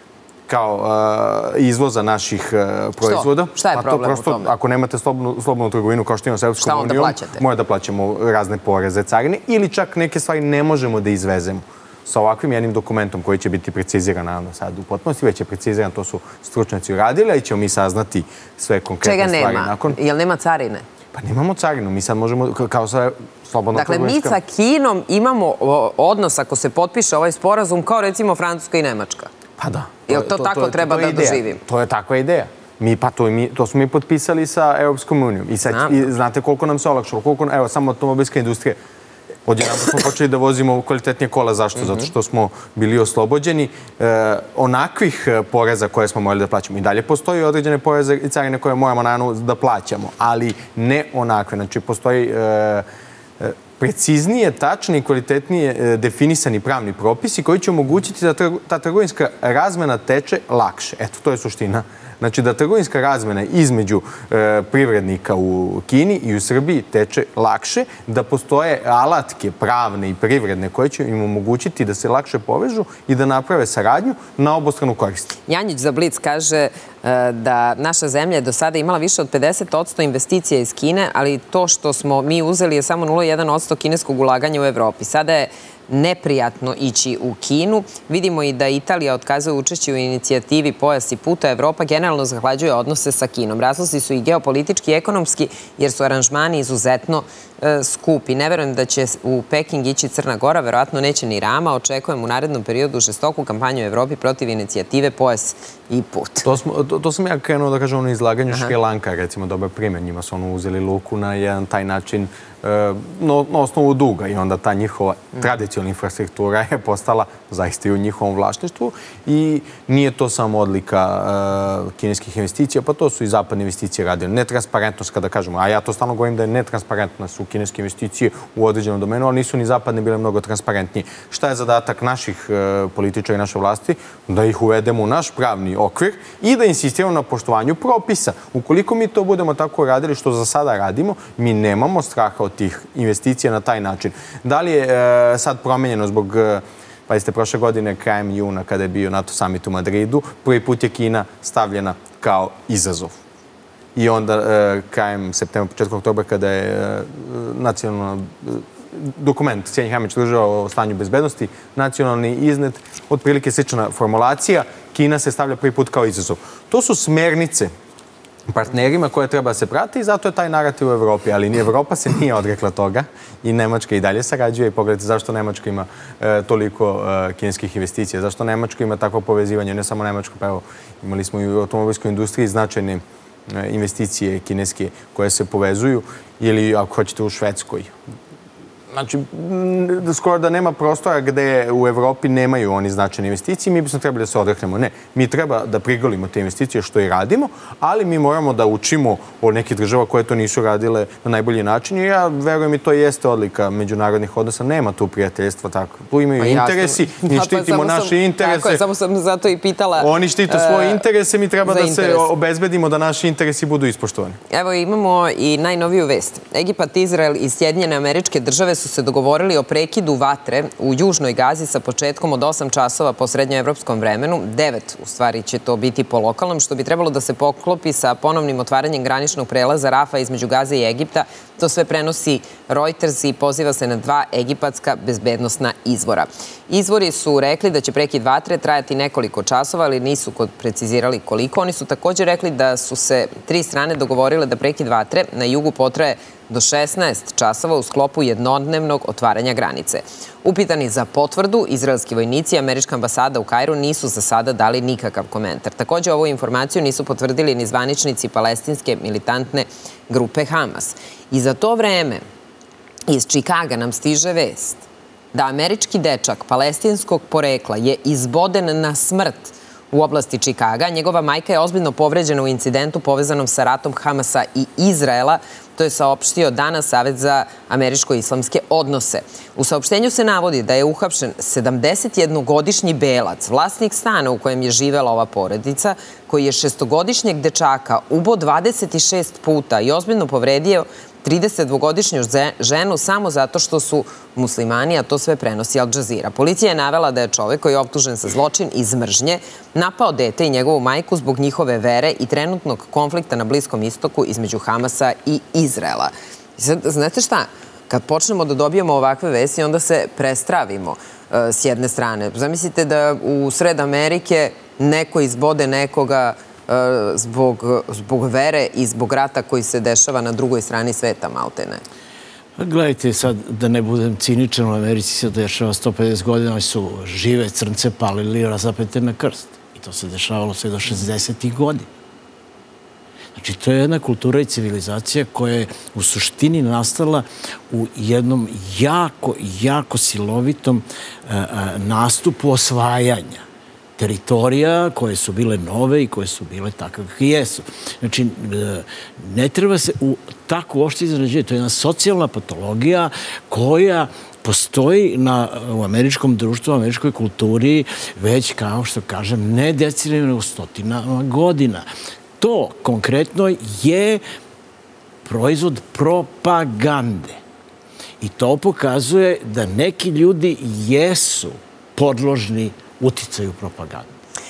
kao izvoza naših proizvoda. Šta je problem u tome? Ako nemate slobodnu trgovinu kao što imamo s Evropskom unijom, mora da plaćamo razne poreze, carine, ili čak neke stvari ne možemo da izvezemo. Sa ovakvim jednim dokumentom koji će biti preciziran, naravno, sad u potpunosti, već je preciziran, to su stručnjaci uradili, a i ćemo mi saznati sve konkretne stvari nakon. Čega nema? Jel nema carine? Pa nemamo carinu, mi sad možemo, kao sve slobodno trgovinska... Dakle, mi sa Kinom imamo odnos, ako se potpiše ovaj sporazum, kao recimo Francuska i Nemačka. Pa da. Jel to tako treba da doživim? To je takva ideja. To smo mi potpisali sa Europskom unijom. I znate koliko nam se olakšalo, evo, samo automobilska industrija. Odjedan smo počeli da vozimo kvalitetnije kola. Zašto? Zato što smo bili oslobođeni onakvih poreza koje smo morali da plaćamo. I dalje postoji određene poreze i carine koje moramo naravno da plaćamo, ali ne onakve. Znači, postoji preciznije, tačnije i kvalitetnije definisani pravni propisi koji će omogućiti da ta trgovinska razmena teče lakše. Eto, to je suština. Znači da trgovinska razmena između privrednika u Kini i u Srbiji teče lakše, da postoje alatke pravne i privredne koje će im omogućiti da se lakše povežu i da naprave saradnju na obostranu korist. Janjić za Blic kaže da naša zemlja je do sada imala više od 50% investicija iz Kine, ali to što smo mi uzeli je samo 0,1% kineskog ulaganja u Evropi. Sada je neprijatno ići u Kinu. Vidimo i da Italija otkazuje učešće u inicijativi Pojas i puta. Evropa generalno zahlađuje odnose sa Kinom. Razlozi su i geopolitički i ekonomski, jer su aranžmani izuzetno skupi. Ne verujem da će u Peking ići Crna Gora, verovatno neće ni Rama. Očekujem u narednom periodu žestoku kampanju u Evropi protiv inicijative Pojas i put. To sam ja krenuo da kažem na izlaganju Šri Lanka, recimo, dobar primjer. Njima su uzeli luku na jedan taj način na osnovu duga i onda ta njihova tradicionalna infrastruktura je postala zaista i u njihovom vlasništvu i nije to samo odlika kineskih investicija, pa to su i zapadne investicije radile. Netransparentnost, kada kažemo, a ja to stalno govorim da je netransparentna su kineske investicije u određenom domenu, ali nisu ni zapadne bile mnogo transparentnije. Šta je zadatak naših političara i naše vlasti? Da ih uvedemo u naš pravni okvir i da insistiramo na poštovanju propisa. Ukoliko mi to budemo tako radili što za sada radimo, mi nemamo straha od tih investicija na taj način. Da li je sad promenjeno zbog, pa jeste prošle godine, krajem juna, kada je bio NATO summit u Madridu, prvi put je Kina stavljena kao izazov. I onda krajem septembra, početkom oktobra, kada je nacionalni dokument Sjedinjenih Američkih Država o stanju bezbednosti, nacionalni iznet, otprilike slična formulacija, Kina se stavlja prvi put kao izazov. To su smernice partnerima koje treba da se prati i zato je taj narativ u Evropi. Ali ni Evropa se nije odrekla toga i Nemačka i dalje sarađuje. I pogledajte zašto Nemačka ima toliko kineskih investicija, zašto Nemačka ima takvo povezivanje, ne samo Nemačka, pa evo, imali smo i u automobilskoj industriji značajne investicije kineske koje se povezuju ili, ako hoćete, u Švedskoj. Znači, skoro da nema prostora gde u Evropi nemaju oni značajne investicije, mi bismo trebali da se odreknemo. Ne, mi treba da prigolimo te investicije što i radimo, ali mi moramo da učimo od nekih država koje to nisu radile na najbolji način i ja verujem i to jeste odlika međunarodnih odnosa. Nema tu prijateljstva tako. Tu imaju interesi, mi štitimo naše interese. Tako je, samo sam zato i pitala. Oni štite svoje interese, mi treba da se obezbedimo da naši interesi budu ispoštovani. Evo imamo i najnoviju vest. Egipat, Izrael i Sjedinjene Američke Države su se dogovorili o prekidu vatre u Južnoj Gazi sa početkom od 8 časova po srednjoevropskom vremenu. 9, u stvari, će to biti po lokalnom, što bi trebalo da se poklopi sa ponovnim otvaranjem graničnog prelaza Rafa između Gaze i Egipta. To sve prenosi Reuters i poziva se na 2 egipatska bezbednosna izvora. Izvori su rekli da će prekid vatre trajati nekoliko časova, ali nisu precizirali koliko. Oni su također rekli da su se 3 strane dogovorile da prekid vatre na jugu potraje do 16 časova u sklopu jednodnevnog otvaranja granice. Upitani za potvrdu, izraelski vojnici i američka ambasada u Kairu nisu za sada dali nikakav komentar. Također ovu informaciju nisu potvrdili ni zvaničnici palestinske militantne grupe Hamas. I za to vreme iz Čikaga nam stiže vest da američki dečak palestinskog porekla je izboden na smrt u oblasti Čikaga. Njegova majka je ozbiljno povređena u incidentu povezanom sa ratom Hamasa i Izraela. To je saopštio danas Savet za američko-islamske odnose. U saopštenju se navodi da je uhapšen 71-godišnji belac, vlasnik stana u kojem je živela ova porodica, koji je 6-godišnjeg dečaka ubao 26 puta i ozbiljno povredio 32-godišnju ženu samo zato što su muslimani, a to sve prenosi Al Jazeera. Policija je navela da je čovek koji je optužen za zločin iz mržnje napao dete i njegovu majku zbog njihove vere i trenutnog konflikta na Bliskom istoku između Hamasa i Izraela. Znate šta? Kad počnemo da dobijemo ovakve vesti, onda se prestravimo s jedne strane. Zamislite da u sred Amerike neko izbode nekoga zbog vere i zbog rata koji se dešava na drugoj strani sveta, maltene. Gledajte, sad da ne budem ciničan, u Americi se dešava 150 godina, oni su žive crnce palili razapete na krst. I to se dešavalo sve do 60. godina. Znači, to je jedna kultura i civilizacija koja je u suštini nastala u jednom jako silovitom nastupu osvajanja teritorija koje su bile nove i koje su bile takve kakve jesu. Znači, ne treba se tako uopšte izrađivati. To je jedna socijalna patologija koja postoji u američkom društvu, u američkoj kulturi već, kao što kažem, ne decenijama, nego stotinama godina. To konkretno je proizvod propagande. I to pokazuje da neki ljudi jesu podložni uticaju propagande.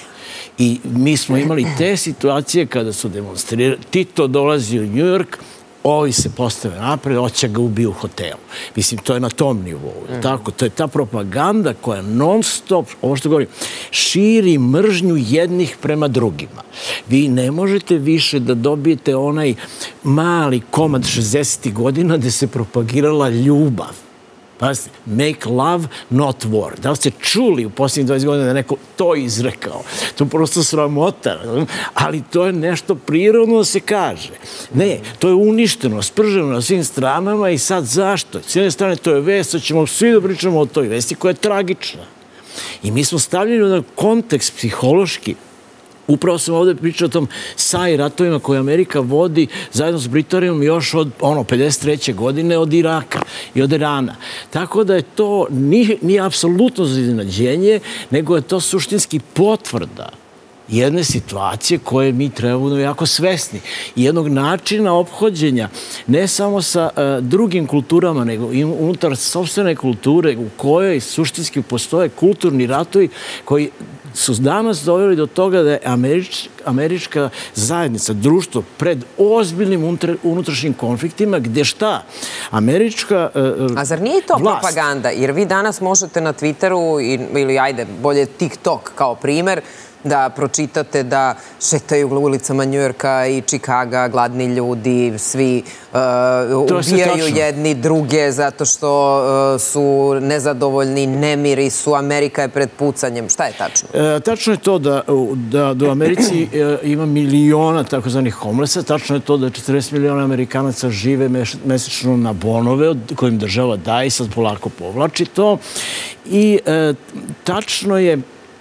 I mi smo imali te situacije kada su demonstrirali. Tito dolazi u New York, ovi se postave napred, hoće ga ubiju u hotelu. Mislim, to je na tom nivou. Tako, to je ta propaganda koja non stop, ovo što govorim, širi mržnju jednih prema drugima. Vi ne možete više da dobijete onaj mali komad 60. godina gde se propagirala ljubav. Pazite, make love, not war. Da li ste čuli u posljednjih 20 godina da je neko to izrekao? To je prosto sramota, ali to je nešto prirodno da se kaže. Ne, to je uništeno, sprženo na svim stranama i sad zašto? S jedne strane to je vest, sad ćemo svi da pričamo o toj vesti koja je tragična. I mi smo stavljeni u jedan kontekst psihološki. Upravo sam ovdje pričao o tom SAI ratovima koje Amerika vodi zajedno s Britanijom još od 53. godine od Iraka i od Irana. Tako da je to nije apsolutno za iznenađenje, nego je to suštinski potvrda jedne situacije koje mi trebamo da jako svesni. I jednog načina ophođenja ne samo sa drugim kulturama, nego i unutar sopstvene kulture u kojoj suštinski postoje kulturni ratovi koji su danas doveli do toga da je američka zajednica, društvo pred ozbiljnim unutrašnjim konfliktima, gde šta? Američka vlast... A zar nije to propaganda? Jer vi danas možete na Twitteru ili, ajde, bolje TikTok kao primer, da pročitate da šetaju ulicama Njujorka i Čikaga gladni ljudi, svi ubijaju jedni druge zato što su nezadovoljni, nemiri su, Amerika je pred pucanjem. Šta je tačno? Tačno je to da u Americi ima miliona takozvanih homelessa, tačno je to da 40 miliona Amerikanaca žive mesečno na bonove kojim država daje i sad polako povlači to. I tačno je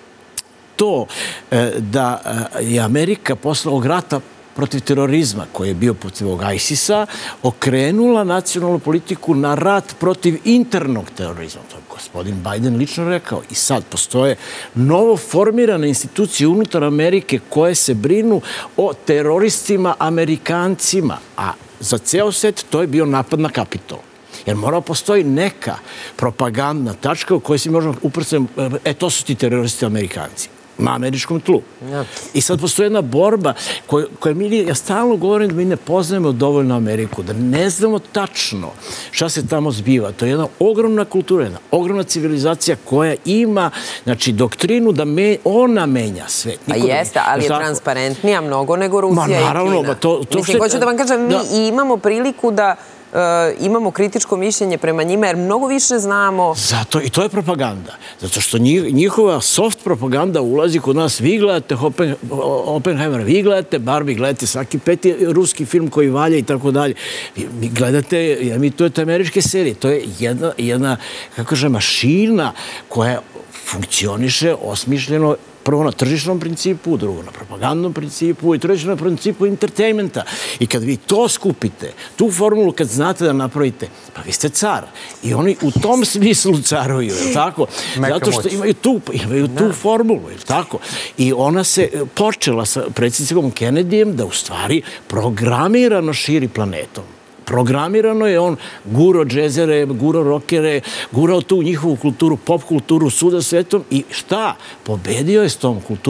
to da je Amerika posle ovog rata protiv terorizma, koji je bio protiv ovog ISIS-a, okrenula nacionalnu politiku na rat protiv internog terorizma. To je gospodin Biden lično rekao. I sad postoje novo formirane institucije unutar Amerike koje se brinu o teroristima Amerikancima. A za ceo set to je bio napad na Kapitol. Jer mora postoji neka propagandna tačka u kojoj si možemo upravo, to su ti teroristi Amerikanci na američkom tlu. I sad postoji jedna borba koja ja stalno govorim da mi ne poznajemo dovoljno Ameriku, da ne znamo tačno šta se tamo zbiva. To je jedna ogromna kultura, jedna ogromna civilizacija koja ima, znači, doktrinu da ona menja svet. A jeste, ali je transparentnija mnogo nego Rusija i Kina. Naravno, mislim, hoću da vam kažem, mi imamo priliku da imamo kritičko mišljenje prema njima, jer mnogo više znamo... Zato, i to je propaganda. Zato što njihova soft propaganda ulazi kod nas. Vi gledate Oppenheimer, vi gledate Barbie, gledate svaki peti ruski film koji valja i tako dalje. Vi gledate, emitujete američke serije. To je jedna, kako kaže, mašina koja funkcioniše osmišljeno prvo na tržišnom principu, drugo na propagandnom principu i treće na principu entertainmenta. I kad vi to skupite, tu formulu kad znate da napravite, pa vi ste car. I oni u tom smislu caruju, je li tako? Zato što imaju tu formulu, je li tako? I ona se počela sa predsjednikom Kennedyjem da u stvari programirano širi planetom. Programirano je on gurao džezere, gurao rokere, gurao tu njihovu kulturu, pop kulturu, suda svetom i šta? Pobedio je s tom kulturom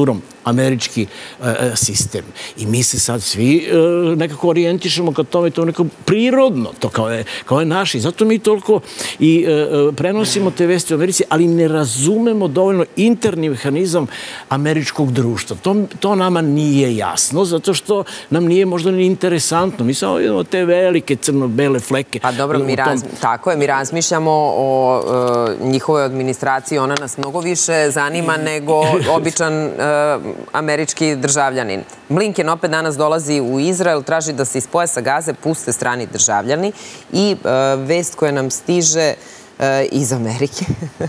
američki sistem. I mi se sad svi nekako orijentišemo ka tome, to je neko prirodno, to kao je naši. Zato mi toliko i prenosimo te vesti u Americi, ali ne razumemo dovoljno interni mehanizam američkog društva. To nama nije jasno, zato što nam nije možda ni interesantno. Mi samo vidimo te velike crno-bele fleke. Pa dobro, tako je, mi razmišljamo o njihovoj administraciji, ona nas mnogo više zanima nego običan američki državljanin. Blinken opet danas dolazi u Izrael, traži da se iz pojasa Gaze puste strani državljani i vest koja nam stiže iz Amerike.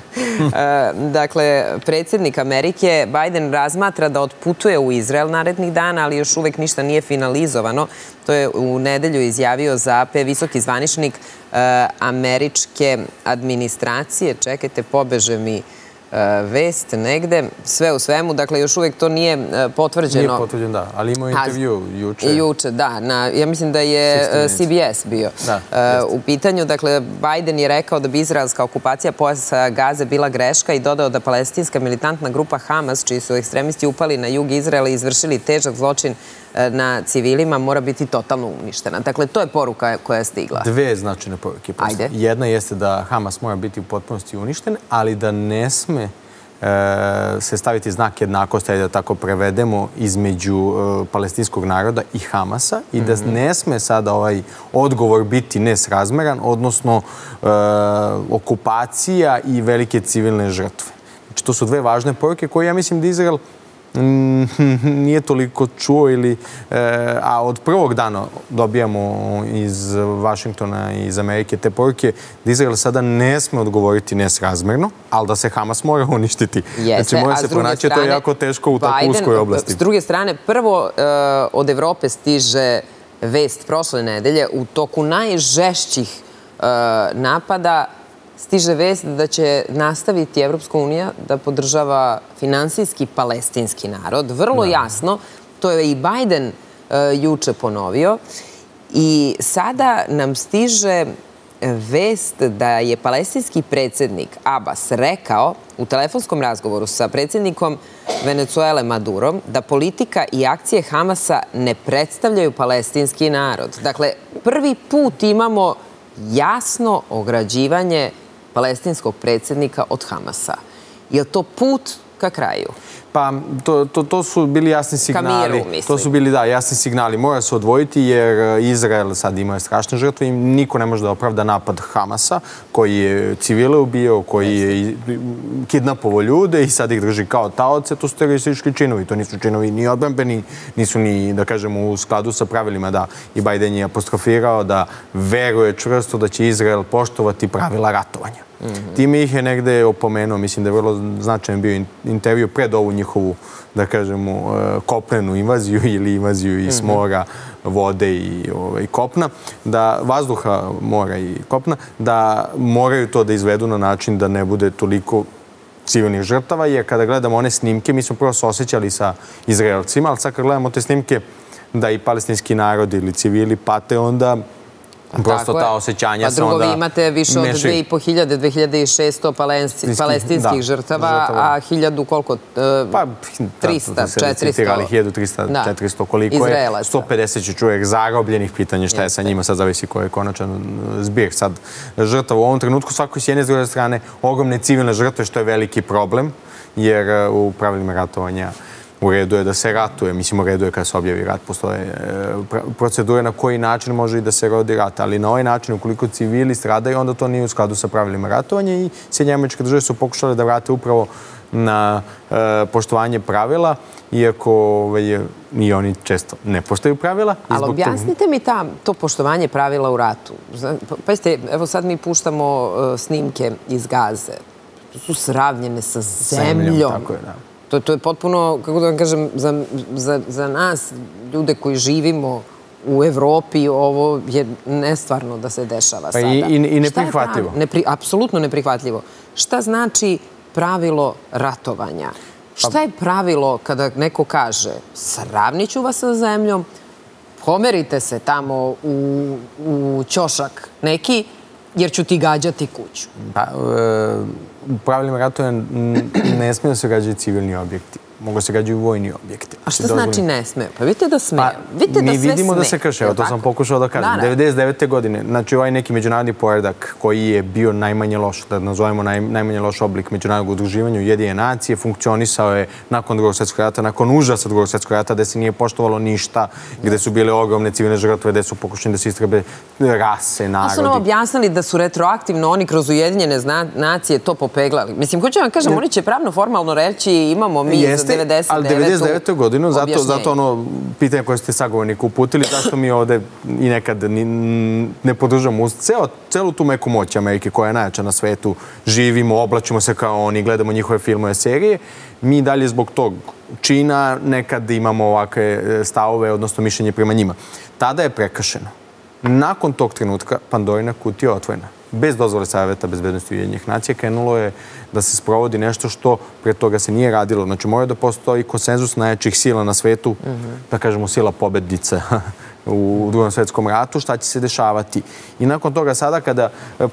Dakle, predsjednik Amerike Biden razmatra da otputuje u Izrael narednih dana, ali još uvek ništa nije finalizovano. To je u nedelju izjavio za AP visoki zvaničnik američke administracije. Čekajte, pobeže mi vest negde, sve u svemu, dakle još uvek to nije potvrđeno. Nije potvrđeno, da, ali imao intervju juče. Juče, da, ja mislim da je CBS bio u pitanju. Dakle, Biden je rekao da bi izraelska okupacija pojasa Gaze bila greška i dodao da palestinska militantna grupa Hamas, čiji su ekstremisti upali na jug Izraela i izvršili težak zločin na civilima, mora biti totalno uništena. Dakle, to je poruka koja je stigla. Dve značajne poruke. Ajde. Jedna jeste da Hamas mora biti u potpunosti uništen, ali da ne sme se staviti znak jednakosti, da tako prevedemo, između palestinskog naroda i Hamasa i da ne sme sada ovaj odgovor biti nesrazmeran, odnosno okupacija i velike civilne žrtve. Znači, to su dve važne poruke koje ja mislim da Izrael nije toliko čuo, a od prvog dana dobijamo iz Vašingtona i iz Amerike te poruke da Izrael sada ne sme odgovoriti nesrazmerno, ali da se Hamas mora uništiti. Znači, mora se pronaći, to je jako teško u tako uskoj oblasti. S druge strane, prvo od Evrope stiže vest prošle nedelje u toku najžešćih napada stiže vest da će nastaviti Evropska unija da podržava finansijski palestinski narod. Vrlo jasno, to je i Biden juče ponovio. I sada nam stiže vest da je palestinski predsjednik Abbas rekao u telefonskom razgovoru sa predsjednikom Venezuele Madurom da politika i akcije Hamasa ne predstavljaju palestinski narod. Dakle, prvi put imamo jasno ograđivanje palestinskog predsjednika od Hamasa. Je li to put ka kraju? Pa, to su bili jasni signali. Ka miru, mislim. To su bili, da, jasni signali. Mora se odvojiti jer Izrael sad ima strašne žrtve i niko ne može da opravda napad Hamasa, koji je civile ubio, koji je kidnapovao ljude i sad ih drži kao taoce. To su teroristički činovi. To nisu činovi ni odbrambeni, nisu ni, da kažemo, u skladu sa pravilima da i Biden je apostrofirao da veruje čvrsto da će Izrael poštovati pravila ratovanja. Time ih je negde opomenuo, mislim da je vrlo značajan bio intervju pred ovu njihovu, da kažemo, kopnenu invaziju ili invaziju iz mora, vode i kopna, da vazduha, mora i kopna, da moraju to da izvedu na način da ne bude toliko civilnih žrtava, jer kada gledamo one snimke, mi smo prvo se osjećali sa Izraelcima, ali sad kad gledamo te snimke da i palestinski narod ili civili pate, onda prosto ta osjećanja se onda... Pa drugo, vi imate više od 2500, 2600 palestinskih žrtava, a 1000 koliko? 300, 400. 1300, 400 koliko je. 150 će čovjek zarobljenih, pitanje šta je sa njima, sad zavisi ko je konačan zbir. Sad, žrtava u ovom trenutku, svako s jedne s druge strane, ogromne civilne žrtve, što je veliki problem, jer u pravilima ratovanja u redu je da se ratuje. Mislim, u redu je kada se objavi rat. Postoje procedure na koji način može i da se rodi rat. Ali na ovaj način, ukoliko civili stradaju, onda to nije u skladu sa pravilima ratovanja i Sjedinjene Američke Države su pokušale da vrate upravo na poštovanje pravila, iako i oni često ne poštuju pravila. Ali objasnite mi to poštovanje pravila u ratu. Pazite, evo sad mi puštamo snimke iz Gaze. To su sravnjene sa zemljom. Tako je, da. To je potpuno, kako da vam kažem, za nas, ljude koji živimo u Evropi, ovo je nestvarno da se dešava sada. I neprihvatljivo. Apsolutno neprihvatljivo. Šta znači pravilo ratovanja? Šta je pravilo kada neko kaže sravniću vas sa zemljom, pomerite se tamo u ćošak neki, jer ću ti gađati kuću? U pravilima ratovanja ne smiju se gađati civilni objekti. mogu se gađaju vojni objekti. A šta znači ne smeju? Pa vidite da smeju. Vidite da sve mi vidimo da se krše, evo to sam pokušao da kažem. 99. godine, znači ovaj neki međunarodni poredak koji je bio najmanje loš, da nazovemo najmanje loš oblik međunarodnog udruživanja, Ujedinjene nacije, funkcionisao je nakon Drugog svjetskog rata, nakon užasa Drugog svjetskog rata, gde se nije poštovalo ništa, gde su bile ogromne civilne žrtve, gde su pokušani da se istrebe rase, narodi. A su nam objasnili da su retroaktivno oni kroz Ujedinjene nacije to popeglali. Mislim, hoću vam kažem, oni će pravno formalno reći imamo mi za 99. Ali 99. godinu, zato ono pitanje koje ste sagovorniku uputili, zašto mi ovde i nekad ne podržamo celu tu meku moć Amerike koja je najjača na svetu, živimo, oblačimo se kao oni, gledamo njihove filmove, serije, mi dalje zbog tog čina nekad imamo ovakve stavove, odnosno mišljenje prema njima. Tada je prekršeno. Nakon tog trenutka Pandorina kutija je otvorena. Bez dozvole Saveta bezbednosti Ujedinjenih nacija krenulo je da se sprovodi nešto što pre toga se nije radilo. Znači, mora da postoji konsenzus najjačih sila na svetu, da kažemo sila pobednice u Drugom svjetskom ratu, šta će se dešavati. I nakon toga sada kada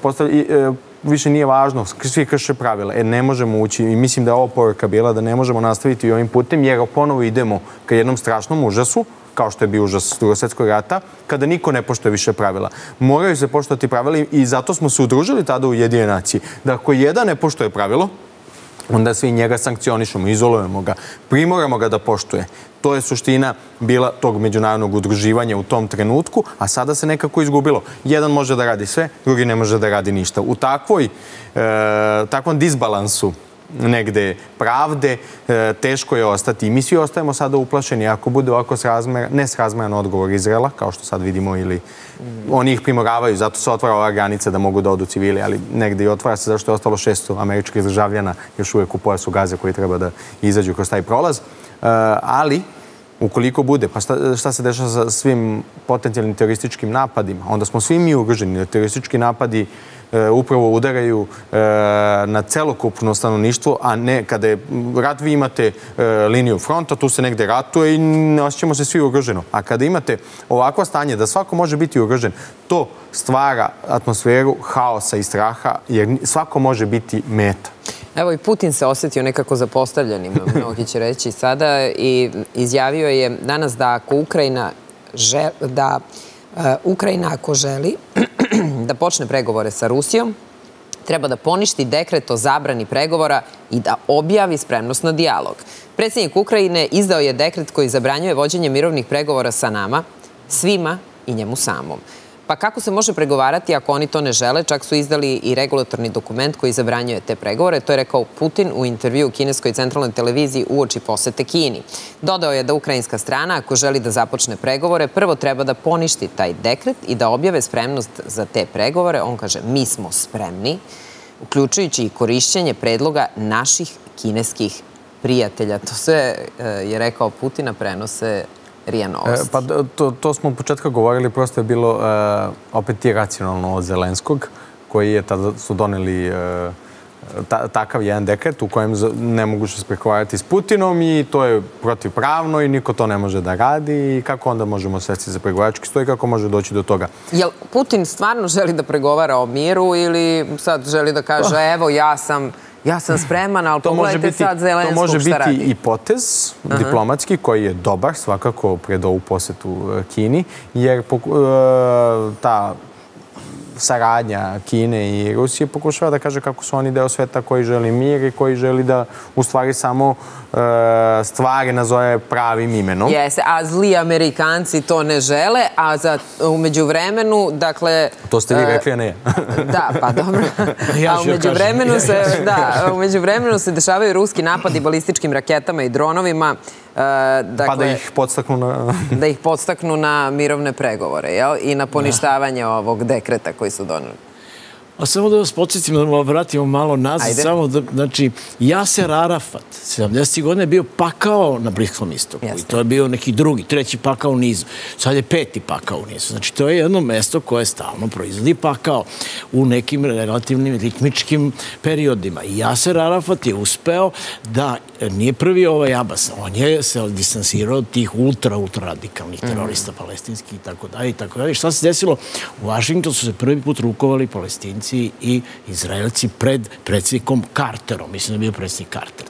više nije važno, svi krše pravila, ne možemo ući i mislim da je ovo poruka bila da ne možemo nastaviti ovim putem jer ponovo idemo ka jednom strašnom užasu, kao što je bio užas Drugog svjetskog rata, kada niko ne poštuje više pravila. Moraju se poštovati pravila i zato smo se udružili tada u Ujedinjene nacije. Da ako jedan ne poštuje pravilo, onda svi njega sankcionišemo, izolujemo ga, primoramo ga da poštuje. To je suština bila tog međunarodnog udruživanja u tom trenutku, a sada se nekako izgubilo. Jedan može da radi sve, drugi ne može da radi ništa. U takvom disbalansu negde pravde, teško je ostati. I mi svi ostajemo sada uplašeni. Ako bude ovako nesrazmeran odgovor Izraela, kao što sad vidimo, ili oni ih primoravaju, zato se otvara ova granica da mogu da odu civili, ali negde i otvara se zašto je ostalo 600 američkih državljana još uvijek u pojasu Gaze koji treba da izađu kroz taj prolaz. Ali, ukoliko bude, pa šta se dešava sa svim potencijalnim terorističkim napadima, onda smo svi mi ugroženi. Teroristički napadi upravo udaraju na celokupno stanovništvo, a ne kada je rat, vi imate liniju fronta, tu se negde ratuje i ne osjećamo se svi ugroženo. A kada imate ovako stanje da svako može biti ugrožen, to stvara atmosferu haosa i straha, jer svako može biti meta. Evo i Putin se osjetio nekako zapostavljenim, mnogi će reći sada, i izjavio je danas da Ukrajina ako želi da počne pregovore sa Rusijom, treba da poništi dekret o zabrani pregovora i da objavi spremnost na dijalog. Predsjednik Ukrajine izdao je dekret koji zabranjuje vođenje mirovnih pregovora sa nama, svima i njemu samom. Pa kako se može pregovarati ako oni to ne žele? Čak su izdali i regulatorni dokument koji zabranjuje te pregovore. To je rekao Putin u intervju u kineskoj centralnoj televiziji uoči posete Kini. Dodao je da ukrajinska strana, ako želi da započne pregovore, prvo treba da poništi taj dekret i da objave spremnost za te pregovore. On kaže, mi smo spremni, uključujući i korišćenje predloga naših kineskih prijatelja. To sve je rekao Putin, a prenose RIA Novosti. Pa to smo u početka govorili, prosto je bilo opet iracionalno od Zelenskog, koji je tada su doneli takav jedan dekret u kojem ne mogu se pregovarati s Putinom i to je protivpravno i niko to ne može da radi i kako onda možemo sesti za pregovarački stoj i kako može doći do toga. Jel Putin stvarno želi da pregovara o miru ili sad želi da kaže evo ja sam spreman, ali pogledajte sad Zelenskog šta radi? To može biti i potez diplomatski koji je dobar svakako pred ovu posetu Kini, jer ta saradnja Kine i Rusije pokušava da kaže kako su oni deo sveta koji želi mir i koji želi da u stvari samo stvari nazove pravim imenom. Jeste, a zli Amerikanci to ne žele, a umeđu vremenu, dakle... To ste vi rekli, a ne. Da, pa dobro. A umeđu vremenu se dešavaju ruski napadi balističkim raketama i dronovima. Pa da ih podstaknu na... Da ih podstaknu na mirovne pregovore, jel? I na poništavanje ovog dekreta koji su doneli. A samo da vas podsjetim, da vratimo malo nazad, samo da, znači, Jaser Arafat, 70. godine je bio pakao na Bliskom istoku i to je bio neki drugi, treći pakao u nizu. Sad je 5. pakao u nizu. Znači, to je jedno mesto koje stalno proizvodi pakao u nekim relativnim ritmičkim periodima. I Jaser Arafat je uspeo da nije prvi ovaj Abbas, on je se distansirao od tih ultra radikalnih terorista palestinskih i tako dalje i tako dalje. Šta se desilo? U Vašingtonu su se prvi put rukovali Palestinci i Izraelci pred predsjednikom Carterom. Mislim da je bio predsjednik Carter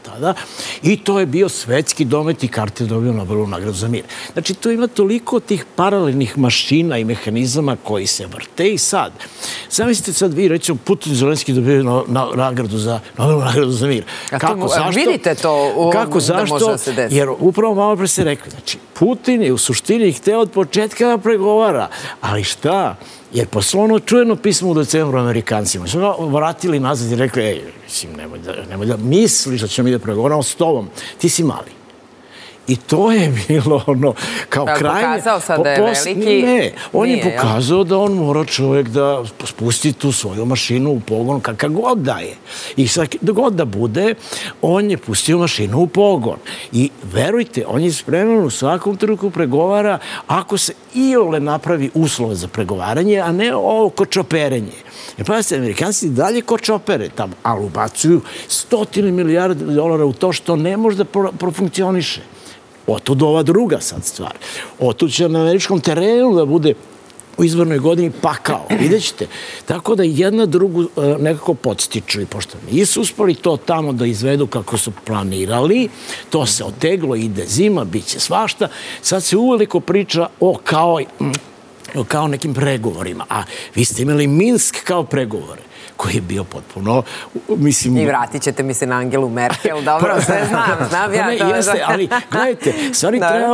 tada, i to je bio svetski domet i Carter dobio Nobelovu nagradu za mir. Znači, tu ima toliko tih paralelnih mašina i mehanizama koji se vrte i sad. Zamislite sad vi, recimo, Putin i Zelenski dobiju Nobelovu nagradu za mir. Kako, zašto? Vidite to da može da se desi? Jer upravo malo pre ste rekli, znači, Putin je u suštini hteo od početka da pregovara, ali šta? Jer posle ono čujeno pismo u decembru Amerikancima. Su ga vratili nazad i rekli, mislim, nemoj da misliš da ćemo mi da pregovaramo s tobom. Ti si mali. I to je bilo ono, kao krajnje... Pokazao sad da je veliki? Ne, on je pokazao da on mora čovjek da spusti tu svoju mašinu u pogon kakav god da je. I sad god da bude, on je pustio mašinu u pogon. I verujte, on je spreman u svakom trenutku pregovara ako se iole napravi uslove za pregovaranje, a ne ovo kočoperenje. Jer pa se Amerikanci dalje kočopere tamo, ali ubacuju $100 milijardi u to što ne može da profunkcioniše. Otud ova druga sad stvar. Otud će na američkom terenu da bude u izbornoj godini pakao. Vidjet ćete. Tako da jedna drugu nekako podstiču i pošto nisu uspali to tamo da izvedu kako su planirali, to se oteglo, ide zima, bit će svašta. Sad se uveliko priča o kao nekim pregovorima. A vi ste imali Minsk kao pregovore, koji je bio potpuno, mislim... I vratit ćete mi se na Angelu Merkel, dobro, sve znam ja to. Jeste, ali gledajte, stvari treba,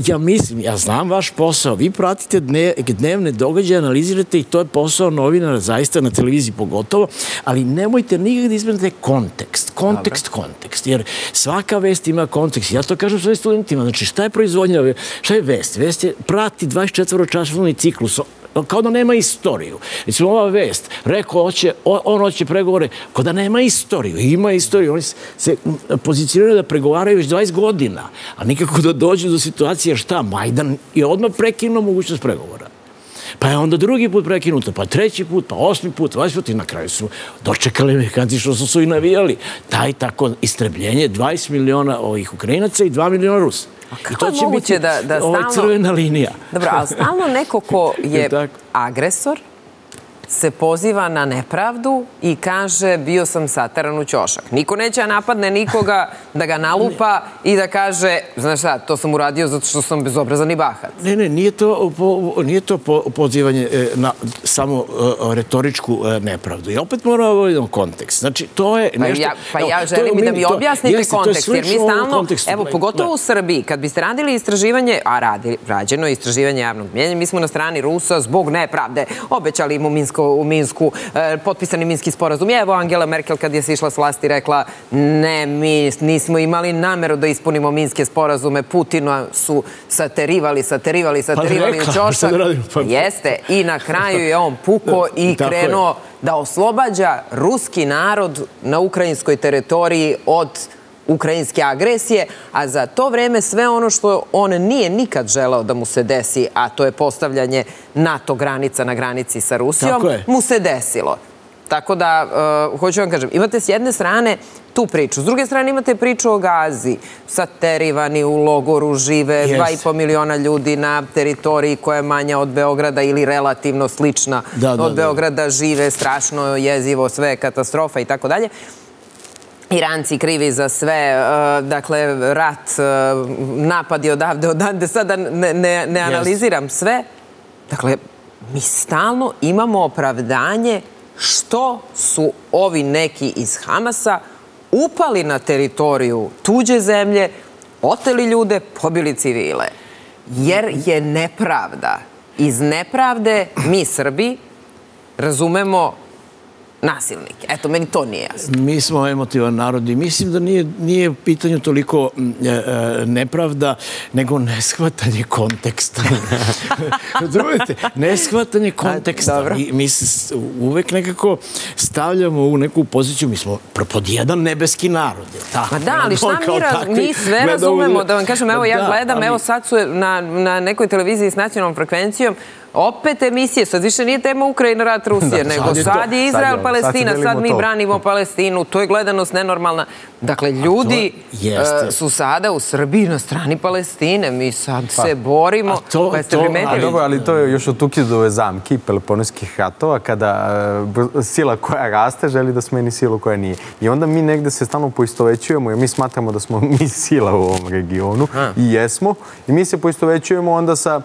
ja znam vaš posao, vi pratite dnevne događaje, analizirate i to je posao novinara, zaista na televiziji pogotovo, ali nemojte nikad izmenite kontekst, jer svaka vest ima kontekst. Ja to kažem svojim studentima, znači šta je proizvodnja, šta je vest? Vest je prati 24-časovni ciklus, kao da nema istoriju. Recimo, ova vest, rekao, on hoće pregovore, kao da nema istoriju. Ima istoriju. Oni se pozicioniraju da pregovaraju već 20 godina, a nikako da dođu do situacije šta? Majdan je odmah prekinuo mogućnost pregovora. Pa je onda drugi put prekinuto, pa treći put, pa 8. put, 20 put i na kraju su dočekali Amerikanci što su i navijali. Taj tako istrebljenje 20 miliona ovih Ukrajinaca i 2 miliona Rusa. I to će biti crvena linija. Dobro, ali stalno neko ko je agresor se poziva na nepravdu i kaže bio sam sateran u ćošak. Niko neće napadne nikoga da ga nalupa i da kaže, znaš šta, to sam uradio zato što sam bezobrazan i bahat. Ne, nije to pozivanje na samo retoričku nepravdu. I opet moramo vidjeti kontekst. Znači, to je nešto... Pa ja želim i da mi objasnite kontekst, jer mi stalno, evo, pogotovo u Srbiji, kad biste radili istraživanje, a rađeno je istraživanje javnog mnjenja, mi smo na strani Rusa zbog nepravde. Obećali im u Minsku, potpisani Minski sporazum. Evo Angela Merkel kad je sišla s vlasti rekla ne, mi nismo imali nameru da ispunimo Minske sporazume. Putina su saterivali u ćošak. Jeste. I na kraju je on puko i krenuo da oslobađa ruski narod na ukrajinskoj teritoriji od ukrajinske agresije, a za to vreme sve ono što on nije nikad želeo da mu se desi, a to je postavljanje NATO granica na granici sa Rusijom, mu se desilo. Tako da, hoću vam kažem, imate s jedne strane tu priču, s druge strane imate priču o Gazi, saterivani u logoru žive 2,5 miliona ljudi na teritoriji koja je manja od Beograda ili relativno slična od Beograda, žive strašno jezivo, sve katastrofa i tako dalje. Iranci krivi za sve, dakle, rat, napadi odavde, sada ne analiziram sve. Dakle, mi stalno imamo opravdanje što su ovi neki iz Hamasa upali na teritoriju tuđe zemlje, oteli ljude, pobili civile. Jer je nepravda. Iz nepravde mi Srbi razumemo nasilnike. Eto, meni to nije jasno. Mi smo emotivan narod i mislim da nije u pitanju toliko nepravda, nego neshvatanje konteksta. Razumete? Neshvatanje konteksta. Mi se uvek nekako stavljamo u neku poziciju, mi smo pod jedan nebeski narod. Ma da, ali šta mi sve razumemo? Da vam kažem, evo ja gledam, evo sad su na nekoj televiziji s nacionalnom frekvencijom Opet emisije, sad više nije tema Ukrajina, rat, Rusije, nego sad je Izrael, Palestina, sad mi branimo Palestinu, to je gledanost nenormalna. Dakle, ljudi su sada u Srbiji na strani Palestine, mi sad se borimo, pa jeste primetili? Dobro, ali to je još od Tukidove zamki, Peloponeskih ratova, kada sila koja raste želi da smeni silu koja nije. I onda mi negde se stalno poistovećujemo, jer mi smatramo da smo mi sila u ovom regionu i jesmo. I mi se poistovećujemo onda sa,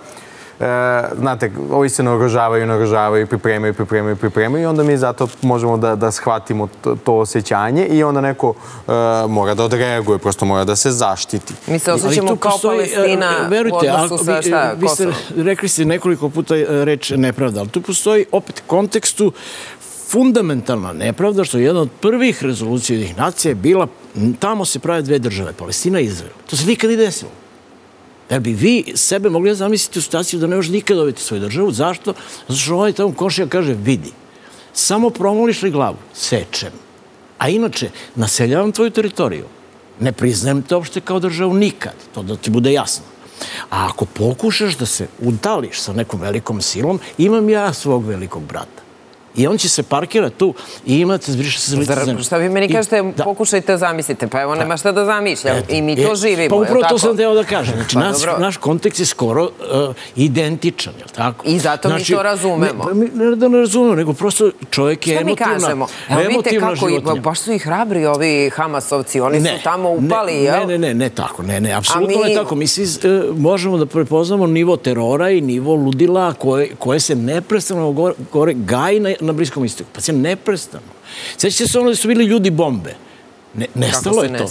znate, ovi se naoružavaju, pripremaju i onda mi zato možemo da shvatimo to osjećanje i onda neko mora da odreaguje, prosto mora da se zaštiti. Mi se osjećamo kao Palestina u odnosu sa šta, Kosovo. Rekli ste nekoliko puta reč nepravda, ali tu postoji opet kontekstu fundamentalna nepravda, što je jedna od prvih rezolucija Ujedinjenih nacija je bila, tamo se prave dve države, Palestina i Izrael. To se nikad i desilo. Da bi vi sebe mogli da zamisliti u situaciju da ne možete nikad dobiti svoju državu. Zašto? Zato što ovaj tamo komšija kaže, vidi, samo promoliš li glavu, sečem. A inače, naseljavam tvoju teritoriju. Ne priznajem te uopšte kao državu nikad. To da ti bude jasno. A ako pokušaš da se udališ sa nekom velikom silom, imam ja svog velikog brata. I on će se parkirati tu i imate zbriše se lice zemlje. Šta vi meni kažete, pokušajte da zamislite, pa evo nema šta da zamišljam i mi to živimo, je li tako? Pa upravo to sam teo da kažem. Znači, naš kontekst je skoro identičan, je li tako? I zato mi to razumemo. Ne da ne razumemo, nego prosto čovjek je emotivna životinja. Šta mi kažemo? Evo vidite kako, baš su i hrabri ovi Hamasovci, oni su tamo upali, jel? Ne tako, ne, apsolutno ne tako. Mi svi možemo da prepoznamo nivo terora i nivo ludila koje se neprestano gore gaji na Bliskom istoku. Pa se neprestano. Sjećate se ono da su bili ljudi bombe. Nestalo je to.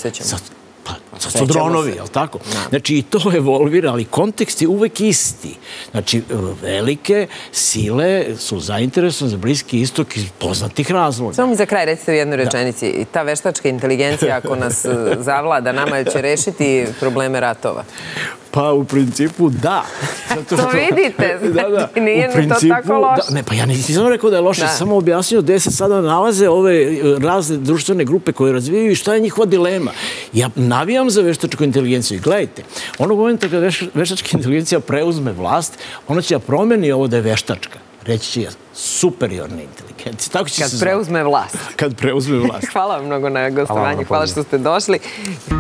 Sad su dronovi, je li tako? Znači, i to evolvira, ali kontekst je uvek isti. Znači, velike sile su zainteresovane za Bliski istok iz poznatih razloga. Samo mi za kraj recite u jednoj rečenici. I ta veštačka inteligencija, ako nas zavlada, nama će rešiti probleme ratova. Pa, u principu, da. To vidite, nije mi to tako loše. Ne, pa ja nisam rekao da je loše, samo objasnio gde se sada nalaze ove razne društvene grupe koje razvijaju i šta je njihova dilema. Ja navijam za veštačku inteligenciju i gledajte, onog momenta kada veštačka inteligencija preuzme vlast, ona će da promeni ovo da je veštačka. Reći će superiorne inteligencije. Kad preuzme vlast. Kad preuzme vlast. Hvala vam mnogo na gostovanju, hvala što ste došli.